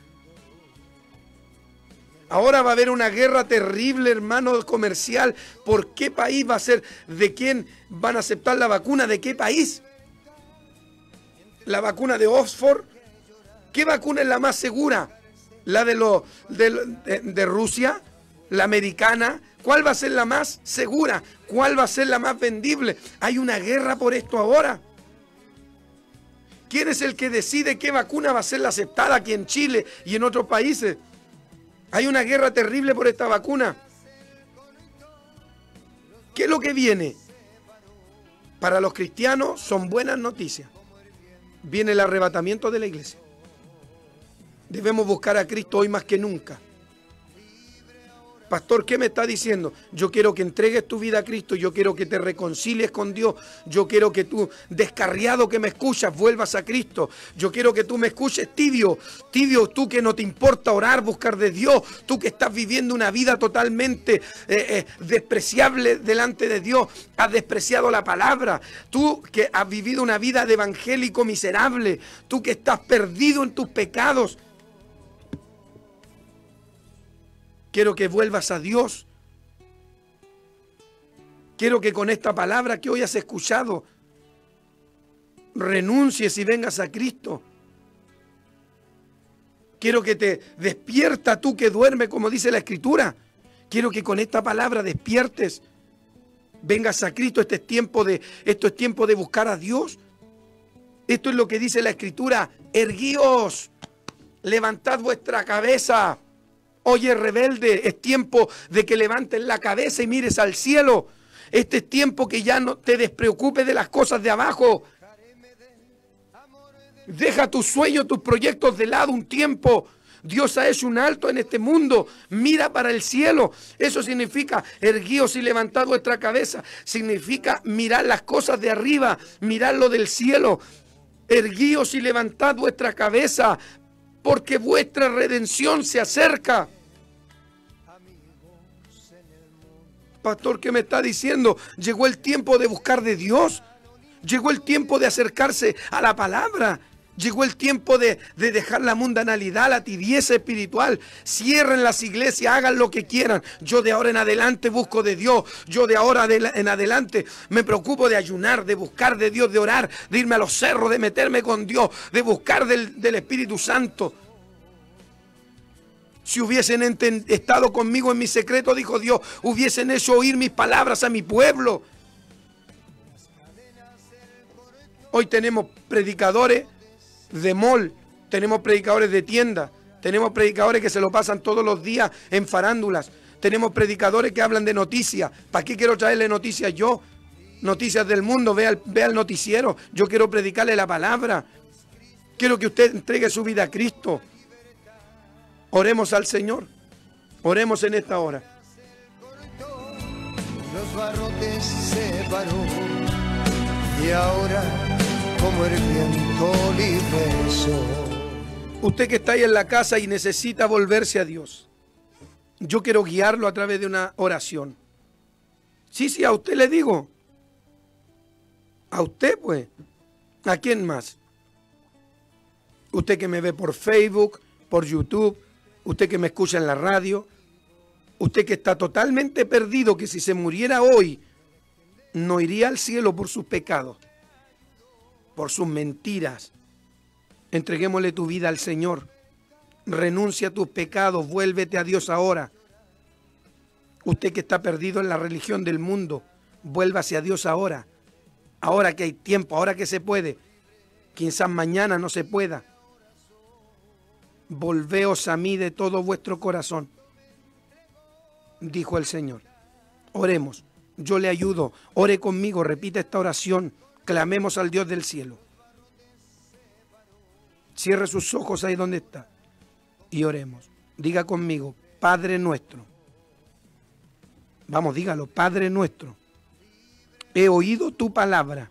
Ahora va a haber una guerra terrible, hermano, comercial. ¿Por qué país va a ser? ¿De quién van a aceptar la vacuna? ¿De qué país? ¿La vacuna de Oxford? ¿Qué vacuna es la más segura? ¿La de Rusia? ¿La americana? ¿Cuál va a ser la más segura? ¿Cuál va a ser la más vendible? Hay una guerra por esto ahora. ¿Quién es el que decide qué vacuna va a ser la aceptada aquí en Chile y en otros países? Hay una guerra terrible por esta vacuna. ¿Qué es lo que viene? Para los cristianos son buenas noticias. Viene el arrebatamiento de la iglesia. Debemos buscar a Cristo hoy más que nunca. Pastor, ¿qué me está diciendo? Yo quiero que entregues tu vida a Cristo, yo quiero que te reconcilies con Dios, yo quiero que tú, descarriado que me escuchas, vuelvas a Cristo. Yo quiero que tú me escuches tibio, tú que no te importa orar, buscar de Dios, tú que estás viviendo una vida totalmente despreciable delante de Dios, has despreciado la palabra, tú que has vivido una vida de evangélico miserable, tú que estás perdido en tus pecados. Quiero que vuelvas a Dios. Quiero que con esta palabra que hoy has escuchado, renuncies y vengas a Cristo. Quiero que te despierta tú que duermes, como dice la Escritura. Quiero que con esta palabra despiertes, vengas a Cristo. Esto es tiempo de buscar a Dios. Esto es lo que dice la Escritura. Erguíos, levantad vuestra cabeza. Oye, rebelde, es tiempo de que levantes la cabeza y mires al cielo. Este es tiempo que ya no te despreocupes de las cosas de abajo. Deja tus sueños, tus proyectos de lado un tiempo. Dios ha hecho un alto en este mundo. Mira para el cielo. Eso significa erguíos y levantad vuestra cabeza. Significa mirar las cosas de arriba, mirar lo del cielo. Erguíos y levantad vuestra cabeza, porque vuestra redención se acerca. Pastor, ¿qué me está diciendo? Llegó el tiempo de buscar de Dios. Llegó el tiempo de acercarse a la palabra. Llegó el tiempo de dejar la mundanalidad, la tibieza espiritual. Cierren las iglesias, hagan lo que quieran. Yo de ahora en adelante busco de Dios. Yo de ahora en adelante me preocupo de ayunar, de buscar de Dios, de orar, de irme a los cerros, de meterme con Dios, de buscar del Espíritu Santo. Si hubiesen estado conmigo en mi secreto, dijo Dios, hubiesen hecho oír mis palabras a mi pueblo. Hoy tenemos predicadores de mall, tenemos predicadores de tienda, tenemos predicadores que se lo pasan todos los días en farándulas, tenemos predicadores que hablan de noticias. ¿Para qué quiero traerle noticias yo? Noticias del mundo, vea el noticiero. Yo quiero predicarle la palabra. Quiero que usted entregue su vida a Cristo. Oremos al Señor. Oremos en esta hora. Los barrotes se paró y ahora como el viento libre soy. Usted que está ahí en la casa y necesita volverse a Dios, yo quiero guiarlo a través de una oración. Sí, a usted le digo. A usted, pues. ¿A quién más? Usted que me ve por Facebook, por YouTube, usted que me escucha en la radio, usted que está totalmente perdido, que si se muriera hoy, no iría al cielo por sus pecados, por sus mentiras, Entreguémosle tu vida al Señor. Renuncia a tus pecados, vuélvete a Dios ahora. Usted que está perdido en la religión del mundo, vuélvase a Dios ahora. Ahora que hay tiempo, ahora que se puede. Quizás mañana no se pueda. Volveos a mí de todo vuestro corazón, dijo el Señor. Oremos, yo le ayudo. Ore conmigo, repita esta oración. Clamemos al Dios del cielo. Cierre sus ojos ahí donde está y oremos. Diga conmigo, Padre nuestro. Vamos, dígalo, Padre nuestro. He oído tu palabra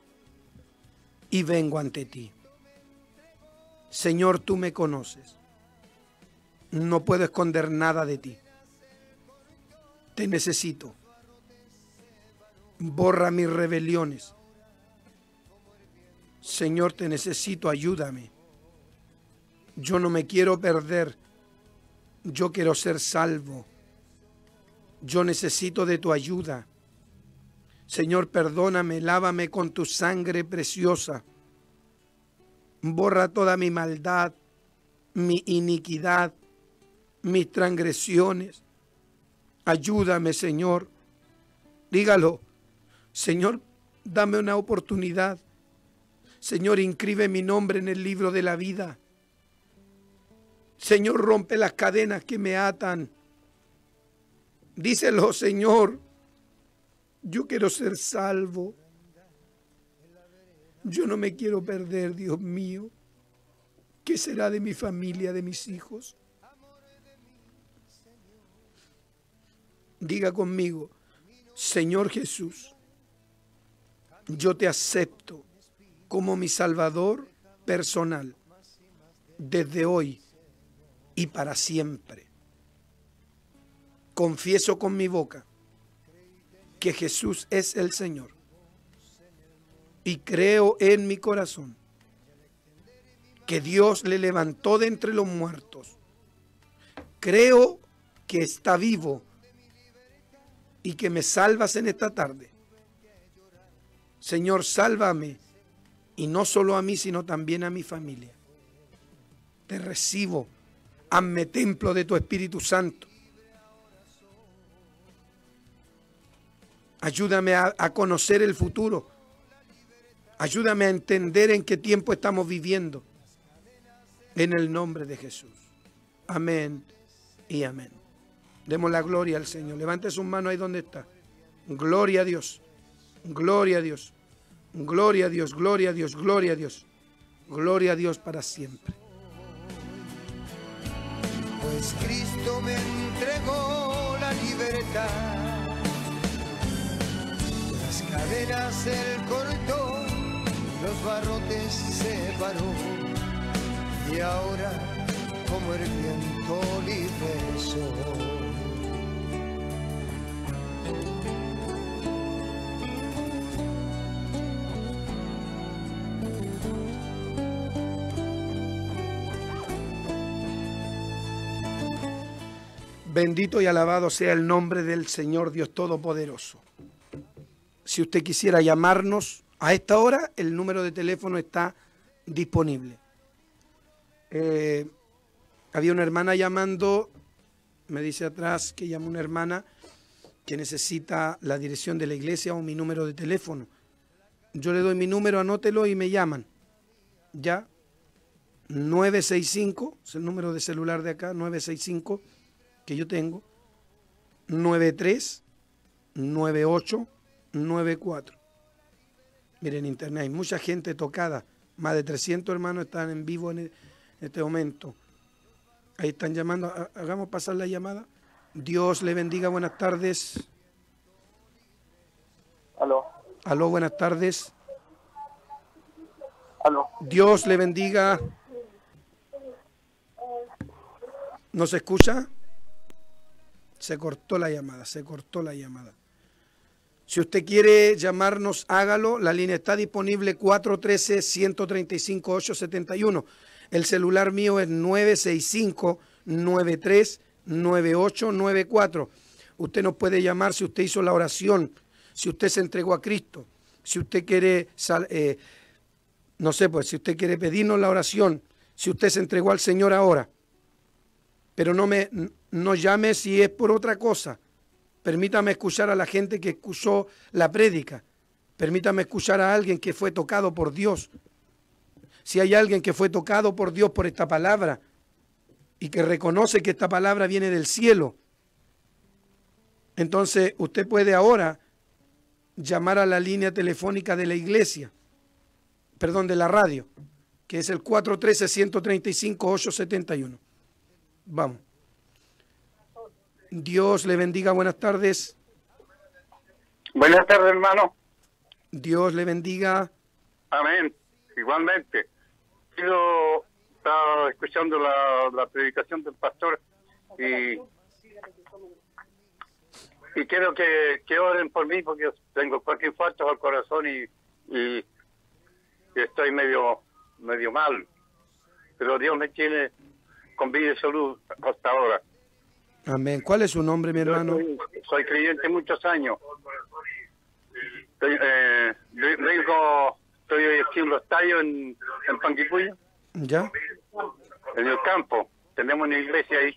y vengo ante ti. Señor, tú me conoces. No puedo esconder nada de ti. Te necesito. Borra mis rebeliones. Señor, te necesito, ayúdame. Yo no me quiero perder. Yo quiero ser salvo. Yo necesito de tu ayuda. Señor, perdóname, lávame con tu sangre preciosa. Borra toda mi maldad, mi iniquidad, mis transgresiones. Ayúdame, Señor. Dígalo. Señor, dame una oportunidad. Señor, inscribe mi nombre en el libro de la vida. Señor, rompe las cadenas que me atan. Díselo, Señor. Yo quiero ser salvo. Yo no me quiero perder, Dios mío. ¿Qué será de mi familia, de mis hijos? Diga conmigo, Señor Jesús, yo te acepto como mi Salvador personal, desde hoy y para siempre. Confieso con mi boca que Jesús es el Señor y creo en mi corazón que Dios le levantó de entre los muertos. Creo que está vivo y que me salvas en esta tarde. Señor, sálvame, y no solo a mí, sino también a mi familia. Te recibo, hazme templo de tu Espíritu Santo. Ayúdame a conocer el futuro. Ayúdame a entender en qué tiempo estamos viviendo. En el nombre de Jesús. Amén y amén. Demos la gloria al Señor. Levante sus manos ahí donde está. Gloria a Dios. Gloria a Dios. Gloria a Dios. Gloria a Dios. Gloria a Dios. Gloria a Dios para siempre. Pues Cristo me entregó la libertad. Las cadenas él cortó, los barrotes separó. Y ahora, como el viento libre soy. Bendito y alabado sea el nombre del Señor Dios Todopoderoso. Si usted quisiera llamarnos a esta hora, el número de teléfono está disponible. Había una hermana llamando, me dice atrás que llama una hermana que necesita la dirección de la iglesia o mi número de teléfono. Yo le doy mi número, anótelo y me llaman. Ya, 965, es el número de celular de acá, 965, que yo tengo, 93 98 94. Miren, en internet hay mucha gente tocada, más de 300 hermanos están en vivo en este momento. Ahí están llamando, hagamos pasar la llamada. Dios le bendiga, buenas tardes. Aló. Aló, buenas tardes. Aló. Dios le bendiga. ¿No se escucha? Se cortó la llamada, se cortó la llamada. Si usted quiere llamarnos, hágalo. La línea está disponible 413-135-871. El celular mío es 965-939894. Usted nos puede llamar si usted hizo la oración, si usted se entregó a Cristo, si usted quiere No sé, pues si usted quiere pedirnos la oración, si usted se entregó al Señor ahora, pero no llame si es por otra cosa. Permítame escuchar a la gente que escuchó la prédica. Permítame escuchar a alguien que fue tocado por Dios. Si hay alguien que fue tocado por Dios por esta palabra y que reconoce que esta palabra viene del cielo, entonces usted puede ahora llamar a la línea telefónica de la iglesia, perdón, de la radio, que es el 413-135-871. Vamos. Dios le bendiga, buenas tardes. Buenas tardes, hermano. Dios le bendiga. Amén. Igualmente. Yo estaba escuchando la predicación del pastor y quiero que oren por mí porque tengo cualquier infarto al corazón y estoy medio mal. Pero Dios me tiene con vida y salud hasta ahora. Amén. ¿Cuál es su nombre, mi hermano? Soy creyente muchos años. Estoy aquí en los tallos en Panguipulli. ¿Ya? En el campo. Tenemos una iglesia ahí.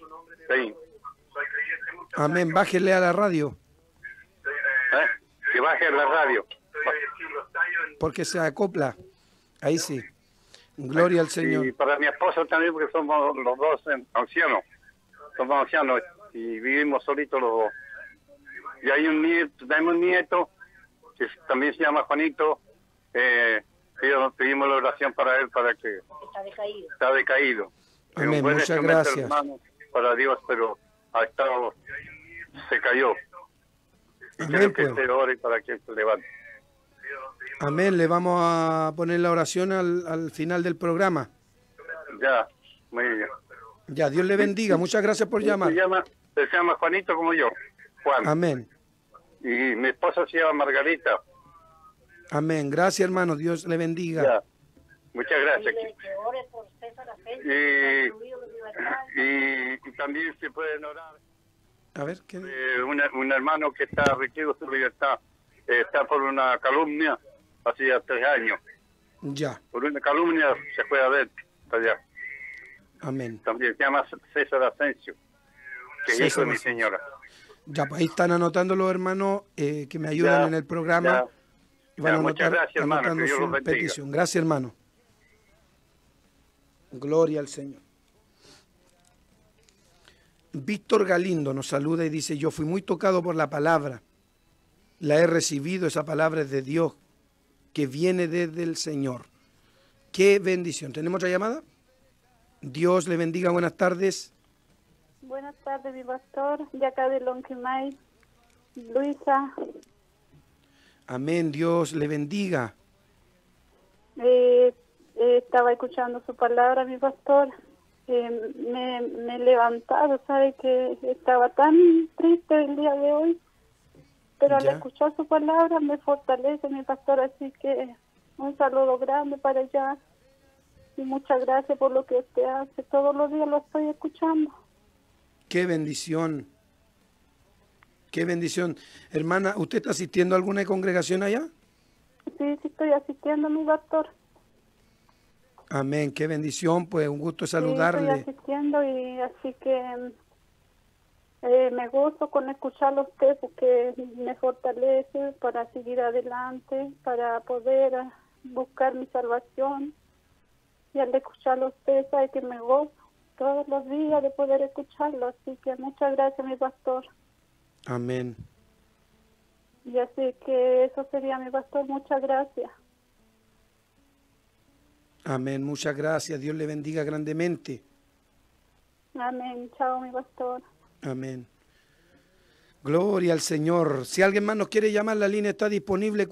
Amén. Bájele a la radio. Que baje la radio. Porque se acopla. Ahí sí. Gloria al Señor. Y para mi esposo también, porque somos los dos ancianos. Somos ancianos y vivimos solitos los dos. Y hay tenemos un nieto que también se llama Juanito. Pedimos la oración para él, para que está decaído. Amén, muchas gracias. Hermano, para Dios, pero se cayó. Amén, que pues. se ore para que se levante. Amén, le vamos a poner la oración al final del programa. Ya, muy bien. Ya, Dios le bendiga, muchas gracias por llamar. Se llama Juanito como yo, Juan. Amén. Y mi esposa se llama Margarita. Amén, gracias hermano, Dios le bendiga. Ya. Muchas gracias. Y también se pueden orar. A ver, ¿qué? Un hermano que está requerido su libertad, está por una calumnia, hacía 3 años. Ya. Por una calumnia se fue a ver allá. Amén. También se llama César Asensio, que es hijo de mi señora. Ya, pues ahí están anotando los hermanos que me ayudan en el programa. Y van a muchas gracias, hermano, anotando que Dios los su bendiga. petición. Gracias, hermano. Gloria al Señor. Víctor Galindo nos saluda y dice: yo fui muy tocado por la palabra. La he recibido, esa palabra es de Dios, que viene desde el Señor. Qué bendición. ¿Tenemos otra llamada? Dios le bendiga, buenas tardes. Buenas tardes, mi pastor, de acá de Lonquimay, Luisa. Amén, Dios le bendiga. Estaba escuchando su palabra, mi pastor. Me he levantado, sabe que estaba tan triste el día de hoy, pero al escuchar su palabra me fortalece, mi pastor, así que un saludo grande para allá y muchas gracias por lo que usted hace. Todos los días lo estoy escuchando. Qué bendición. Qué bendición. Hermana, ¿usted está asistiendo a alguna congregación allá? Sí, estoy asistiendo, mi pastor. Amén, qué bendición, pues un gusto saludarle. Sí, estoy asistiendo y así que me gozo con escucharlo a usted porque me fortalece para seguir adelante, para poder buscar mi salvación. Y al escucharlo a usted sabe que me gozo todos los días de poder escucharlo, así que muchas gracias, mi pastor. Amén. Y así que eso sería, mi pastor, muchas gracias. Amén, muchas gracias. Dios le bendiga grandemente. Amén. Chao, mi pastor. Amén. Gloria al Señor. Si alguien más nos quiere llamar, la línea está disponible,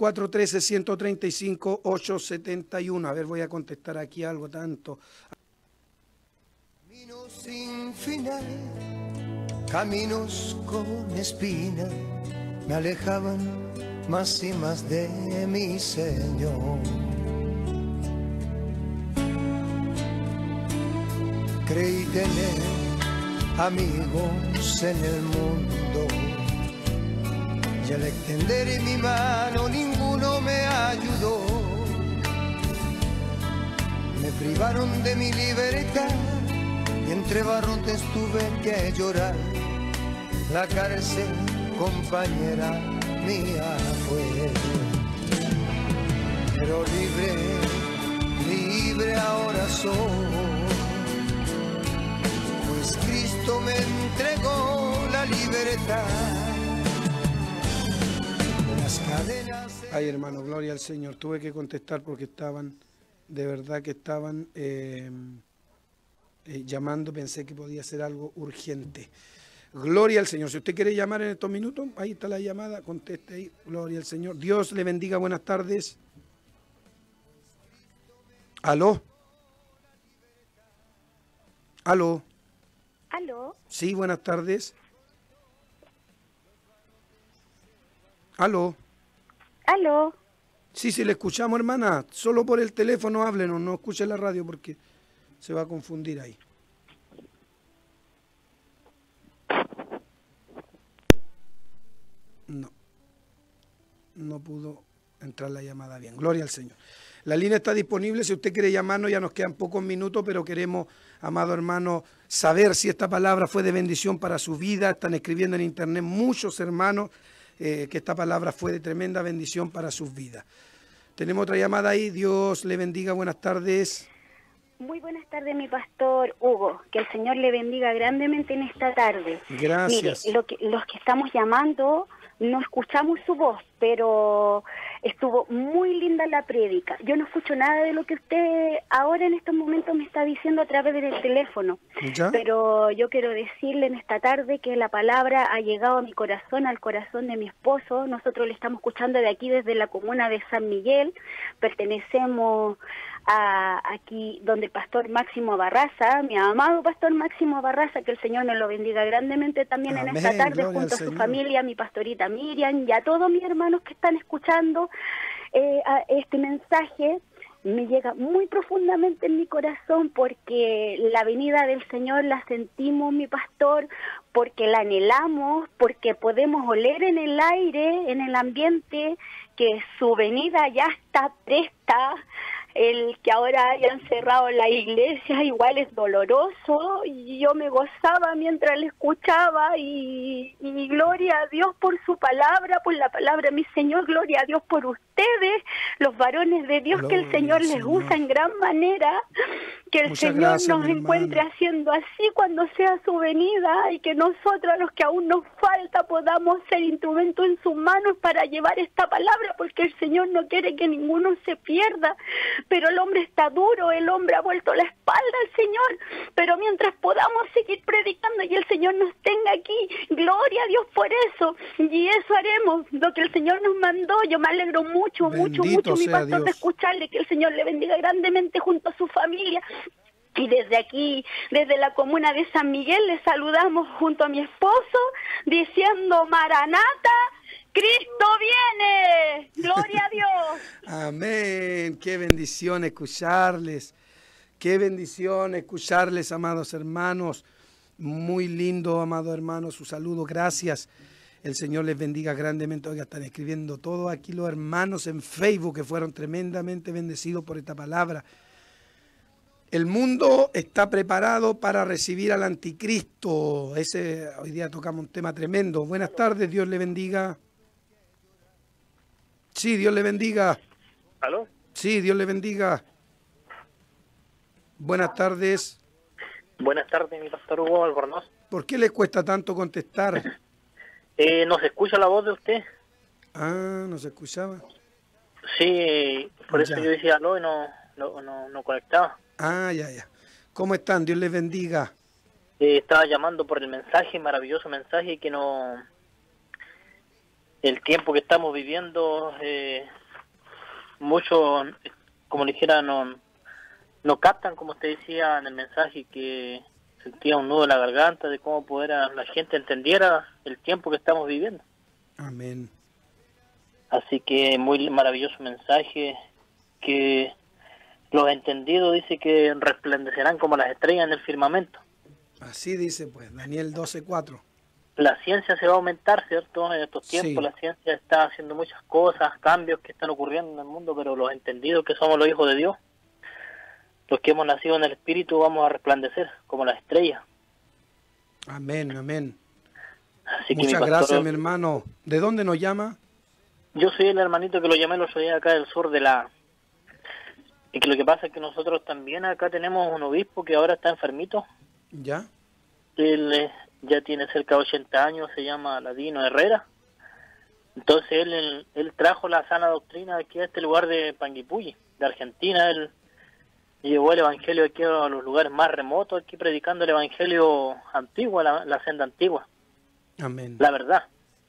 413-135-871. A ver, voy a contestar aquí algo tanto. Caminos sin final, caminos con espina, me alejaban más y más de mi Señor. Creí tener amigos en el mundo y al extender mi mano ninguno me ayudó. Me privaron de mi libertad y entre barrotes tuve que llorar. La cárcel, compañera mía, fue. Pero libre, libre ahora soy, pues Cristo me entregó la libertad. Las cadenas... Ay, hermano, gloria al Señor. Tuve que contestar porque estaban, de verdad que estaban llamando. Pensé que podía ser algo urgente. Gloria al Señor. Si usted quiere llamar en estos minutos, ahí está la llamada, conteste ahí. Gloria al Señor. Dios le bendiga. Buenas tardes. ¿Aló? ¿Aló? ¿Aló? Sí, buenas tardes. ¿Aló? ¿Aló? Sí, le escuchamos, hermana. Solo por el teléfono háblenos, no escuche la radio porque se va a confundir ahí. No pudo entrar la llamada bien. Gloria al Señor. La línea está disponible, si usted quiere llamarnos, ya nos quedan pocos minutos, pero queremos, amado hermano, saber si esta palabra fue de bendición para su vida. Están escribiendo en internet muchos hermanos que esta palabra fue de tremenda bendición para sus vidas. Tenemos otra llamada ahí. Dios le bendiga. Buenas tardes. Muy buenas tardes, mi pastor Hugo. Que el Señor le bendiga grandemente en esta tarde. Gracias. Mire, los que estamos llamando no escuchamos su voz, pero estuvo muy linda la prédica. Yo no escucho nada de lo que usted ahora en estos momentos me está diciendo a través del teléfono. ¿Ya? Pero yo quiero decirle en esta tarde que la palabra ha llegado a mi corazón, al corazón de mi esposo. Nosotros le estamos escuchando de aquí, desde la comuna de San Miguel. Pertenecemos aquí donde el pastor Máximo Barraza, mi amado pastor Máximo Barraza, que el Señor me lo bendiga grandemente también. Amén, en esta tarde, gloria junto a al su Señor. familia, mi pastorita Miriam y a todos mis hermanos que están escuchando este mensaje. Me llega muy profundamente en mi corazón porque la venida del Señor la sentimos, mi pastor, porque la anhelamos, porque podemos oler en el aire, en el ambiente, que su venida ya está presta. El que ahora hayan cerrado la iglesia igual es doloroso, y yo me gozaba mientras le escuchaba, y gloria a Dios por su palabra, por la palabra de mi Señor, gloria a Dios por ustedes, los varones de Dios, Gloria que el Señor al les Señor. usa en gran manera, que el Muchas Señor gracias, nos mi encuentre hermana. haciendo así cuando sea su venida, y que nosotros, los que aún nos falta, podamos ser instrumentos en sus manos para llevar esta palabra, porque el Señor no quiere que ninguno se pierda. Pero el hombre está duro, el hombre ha vuelto la espalda al Señor, pero mientras podamos seguir predicando y el Señor nos tenga aquí, gloria a Dios por eso, y eso haremos, lo que el Señor nos mandó. Yo me alegro mucho, Bendito mucho, mi sea pastor, Dios. de escucharle, que el Señor le bendiga grandemente junto a su familia. Y desde aquí, desde la comuna de San Miguel, le saludamos junto a mi esposo, diciendo: Maranata, Cristo viene, gloria a Dios. Amén. Qué bendición escucharles. Qué bendición escucharles, amados hermanos. Muy lindo, amado hermano, su saludo. Gracias. El Señor les bendiga grandemente. Oiga, están escribiendo todos aquí los hermanos en Facebook que fueron tremendamente bendecidos por esta palabra. El mundo está preparado para recibir al anticristo. Hoy día tocamos un tema tremendo. Buenas tardes, Dios le bendiga. Sí, Dios le bendiga. ¿Aló? Sí, Dios le bendiga. Buenas tardes. Buenas tardes, mi pastor Hugo Albornoz. ¿Por qué le cuesta tanto contestar? ¿No se escucha la voz de usted? Ah, ¿no se escuchaba? Sí, por eso Ya. yo decía aló y no conectaba. Ah, ya. ¿Cómo están? Dios les bendiga. Estaba llamando por el mensaje, maravilloso mensaje, que no... El tiempo que estamos viviendo, muchos, como le dijera, no captan, como usted decía en el mensaje, que sentía un nudo en la garganta de cómo poder la gente entendiera el tiempo que estamos viviendo. Amén. Así que muy maravilloso mensaje, que los entendidos dice que resplandecerán como las estrellas en el firmamento. Así dice, pues, Daniel 12:4. La ciencia se va a aumentar, ¿cierto? En estos tiempos Sí. La ciencia está haciendo muchas cosas, cambios que están ocurriendo en el mundo, pero los entendidos que somos los hijos de Dios, los que hemos nacido en el Espíritu vamos a resplandecer como las estrellas. Amén, amén. Así que muchas mi pastor, gracias, mi hermano. ¿De dónde nos llama? Yo soy el hermanito que lo llamé los días acá del sur de la... Y que lo que pasa es que nosotros también acá tenemos un obispo que ahora está enfermito. ¿Ya? Él ya tiene cerca de 80 años, se llama Ladino Herrera. Entonces él trajo la sana doctrina aquí a este lugar de Panguipulli, de Argentina. Él llevó el evangelio aquí a los lugares más remotos, aquí predicando el evangelio antiguo, la senda antigua. Amén. La verdad.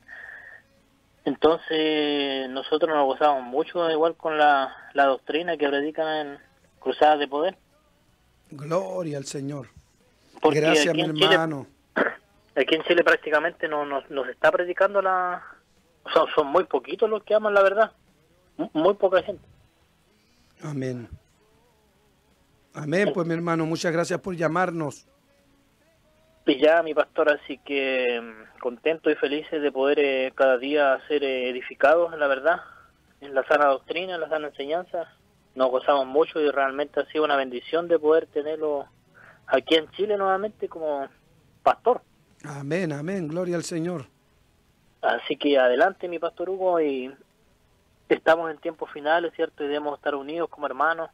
Entonces nosotros nos gozamos mucho igual con la doctrina que predican en Cruzadas de Poder. Gloria al Señor. Porque gracias, mi hermano. Aquí en Chile prácticamente no se está predicando son muy poquitos los que aman la verdad. Muy poca gente. Amén. Amén, pues mi hermano, muchas gracias por llamarnos. Y ya, mi pastor, así que contento y felices de poder cada día ser edificados en la verdad, en la sana doctrina, en la sana enseñanza. Nos gozamos mucho y realmente ha sido una bendición de poder tenerlo aquí en Chile nuevamente como pastor. Amén, amén, gloria al Señor. Así que adelante, mi pastor Hugo, y estamos en tiempos finales, ¿cierto? Y debemos estar unidos como hermanos.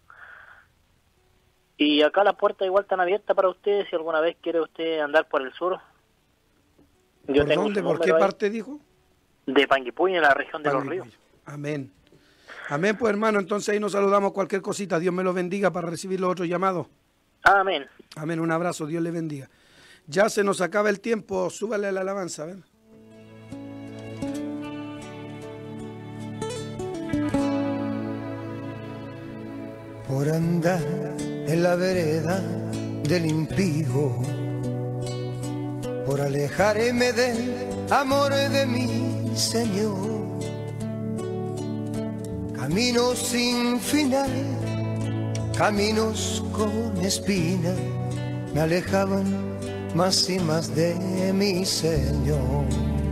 Y acá las puertas igual están abiertas para ustedes, si alguna vez quiere usted andar por el sur. ¿Por dónde? ¿Por qué parte dijo? De Panguipulli, en la región de Los Ríos. Amén. Amén, pues hermano, entonces ahí nos saludamos cualquier cosita. Dios me lo bendiga para recibir los otros llamados. Amén. Amén, un abrazo, Dios le bendiga. Ya se nos acaba el tiempo, súbale a la alabanza, ¿ven? Por andar en la vereda del impío, por alejarme del amor de mi Señor. Caminos sin final, caminos con espina, me alejaban más y más de mi Señor.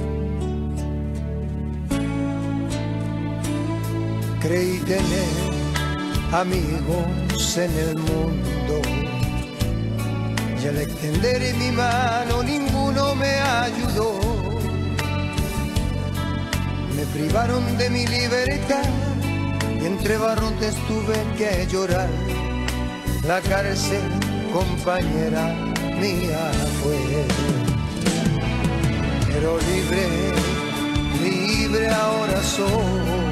Creí tener amigos en el mundo, y al extender mi mano ninguno me ayudó. Me privaron de mi libertad y entre barrotes tuve que llorar. La cárcel, compañera mía, fue. Pero libre, libre ahora soy.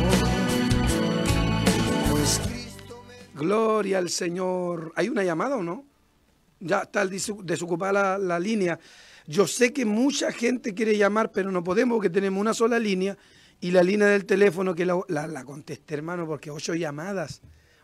Gloria al Señor. ¿Hay una llamada o no? Ya está desocupada la línea. Yo sé que mucha gente quiere llamar, pero no podemos porque tenemos una sola línea y la línea del teléfono que la contesté, hermano, porque 8 llamadas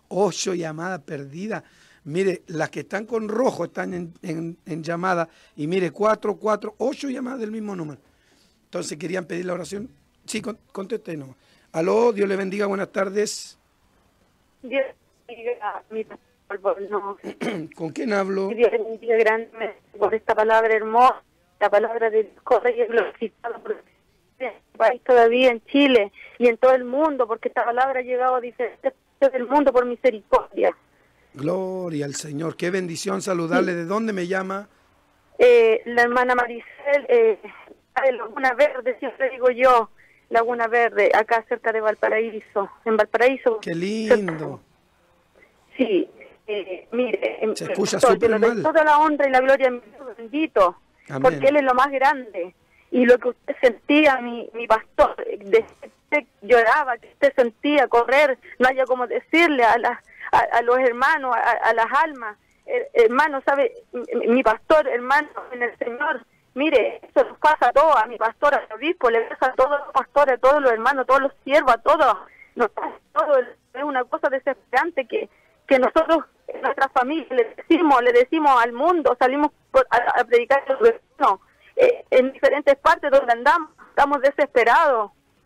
perdidas. Mire, las que están con rojo están en llamada y mire, 8 llamadas del mismo número. Entonces, ¿querían pedir la oración? Sí, contesté, no. Aló, Dios le bendiga, buenas tardes. Dios bendiga, mi pastor, no. ¿Con quién hablo? Dios bendiga grande por esta palabra hermosa, la palabra de corre y glorificada por este país todavía en Chile y en todo el mundo, porque esta palabra ha llegado a diferentes partes del mundo por misericordia. Gloria al Señor, qué bendición saludarle. ¿De dónde me llama? La hermana Maricel, de Laguna Verde, siempre digo yo, Laguna Verde, acá cerca de Valparaíso, en Valparaíso. Qué lindo. Sí, mire, se escucha súper mal. Toda la honra y la gloria a mi Dios bendito, amén, porque Él es lo más grande. Y lo que usted sentía, mi pastor, usted lloraba, que usted sentía correr, no haya como decirle a los hermanos, a las almas, hermano, ¿sabe? Mi pastor, hermano, en el Señor, mire, eso nos pasa a todos, a mi pastor, al obispo, le pasa a todos los pastores, a todos los hermanos, a todos los siervos, a todos, nos pasa todo. Es una cosa desesperante que nosotros, en nuestra familia, le decimos al mundo, salimos a predicar el reino, en diferentes partes donde andamos, estamos desesperados.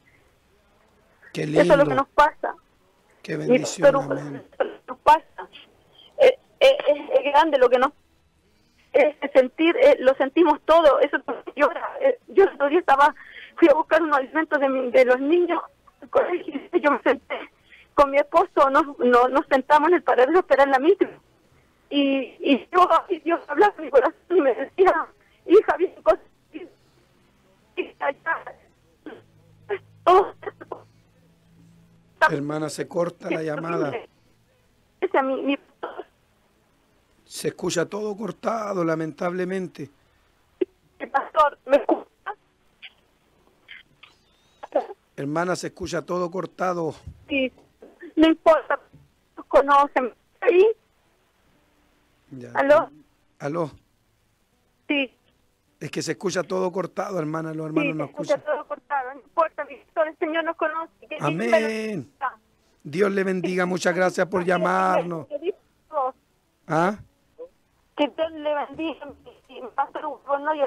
Qué lindo. Eso es lo que nos pasa. Qué bendición, amén. Nos pasa. Es grande lo que nos sentir, lo sentimos todo. Eso yo el otro día fui a buscar unos alimentos de los niños al colegio, y yo me senté con mi esposo, nos sentamos en el paradero a esperar la micro, y Dios hablaba en mi corazón y me decía, hija, bien cosas. Hermana, se corta la llamada. Ese es mi Se escucha todo cortado, lamentablemente. pastor, ¿me escucha? Hermana, se escucha todo cortado. Sí, no importa, nos conocen. ¿Sí? Ya. ¿Aló? ¿Aló? Sí. Es que se escucha todo cortado, hermana. Los hermanos Sí, no se escucha escuchan. todo cortado, no importa, Víctor, el Señor nos conoce. Que Amén. Dios le bendiga. Muchas gracias por llamarnos. ¿Ah? Que Dios le bendiga, mi pastor Hugo, no,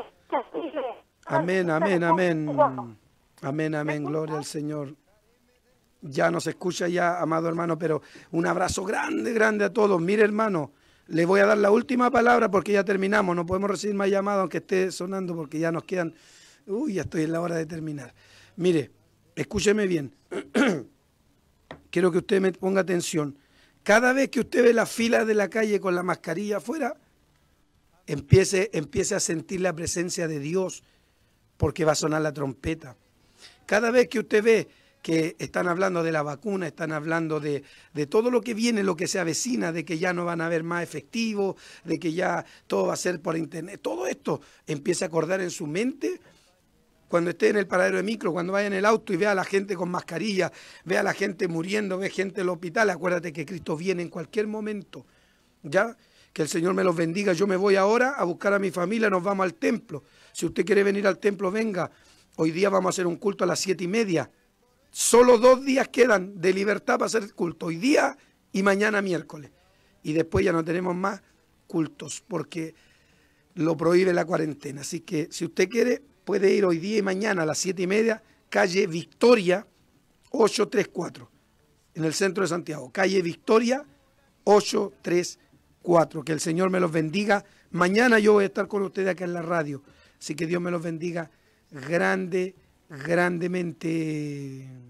Amén, amén, amén. Amén, amén. Gloria al Señor. Ya nos escucha ya, amado hermano, pero un abrazo grande, grande a todos. Mire, hermano, le voy a dar la última palabra porque ya terminamos. No podemos recibir más llamadas aunque esté sonando porque ya nos quedan... Uy, ya estoy en la hora de terminar. Mire, escúcheme bien. Quiero que usted me ponga atención. Cada vez que usted ve la fila de la calle con la mascarilla afuera, empiece a sentir la presencia de Dios porque va a sonar la trompeta. Cada vez que usted ve que están hablando de la vacuna, están hablando de todo lo que viene, lo que se avecina, de que ya no van a haber más efectivos, de que ya todo va a ser por internet, todo esto empieza a acordar en su mente. Cuando esté en el paradero de micro, cuando vaya en el auto y vea a la gente con mascarilla, vea a la gente muriendo, ve gente en el hospital, acuérdate que Cristo viene en cualquier momento. ¿Ya? Que el Señor me los bendiga. Yo me voy ahora a buscar a mi familia, nos vamos al templo. Si usted quiere venir al templo, venga. Hoy día vamos a hacer un culto a las 7:30. Solo 2 días quedan de libertad para hacer culto. Hoy día y mañana miércoles. Y después ya no tenemos más cultos porque lo prohíbe la cuarentena. Así que si usted quiere, puede ir hoy día y mañana a las 7:30, calle Victoria 834, en el centro de Santiago. Calle Victoria 834. Que el Señor me los bendiga. Mañana yo voy a estar con ustedes acá en la radio. Así que Dios me los bendiga grandemente.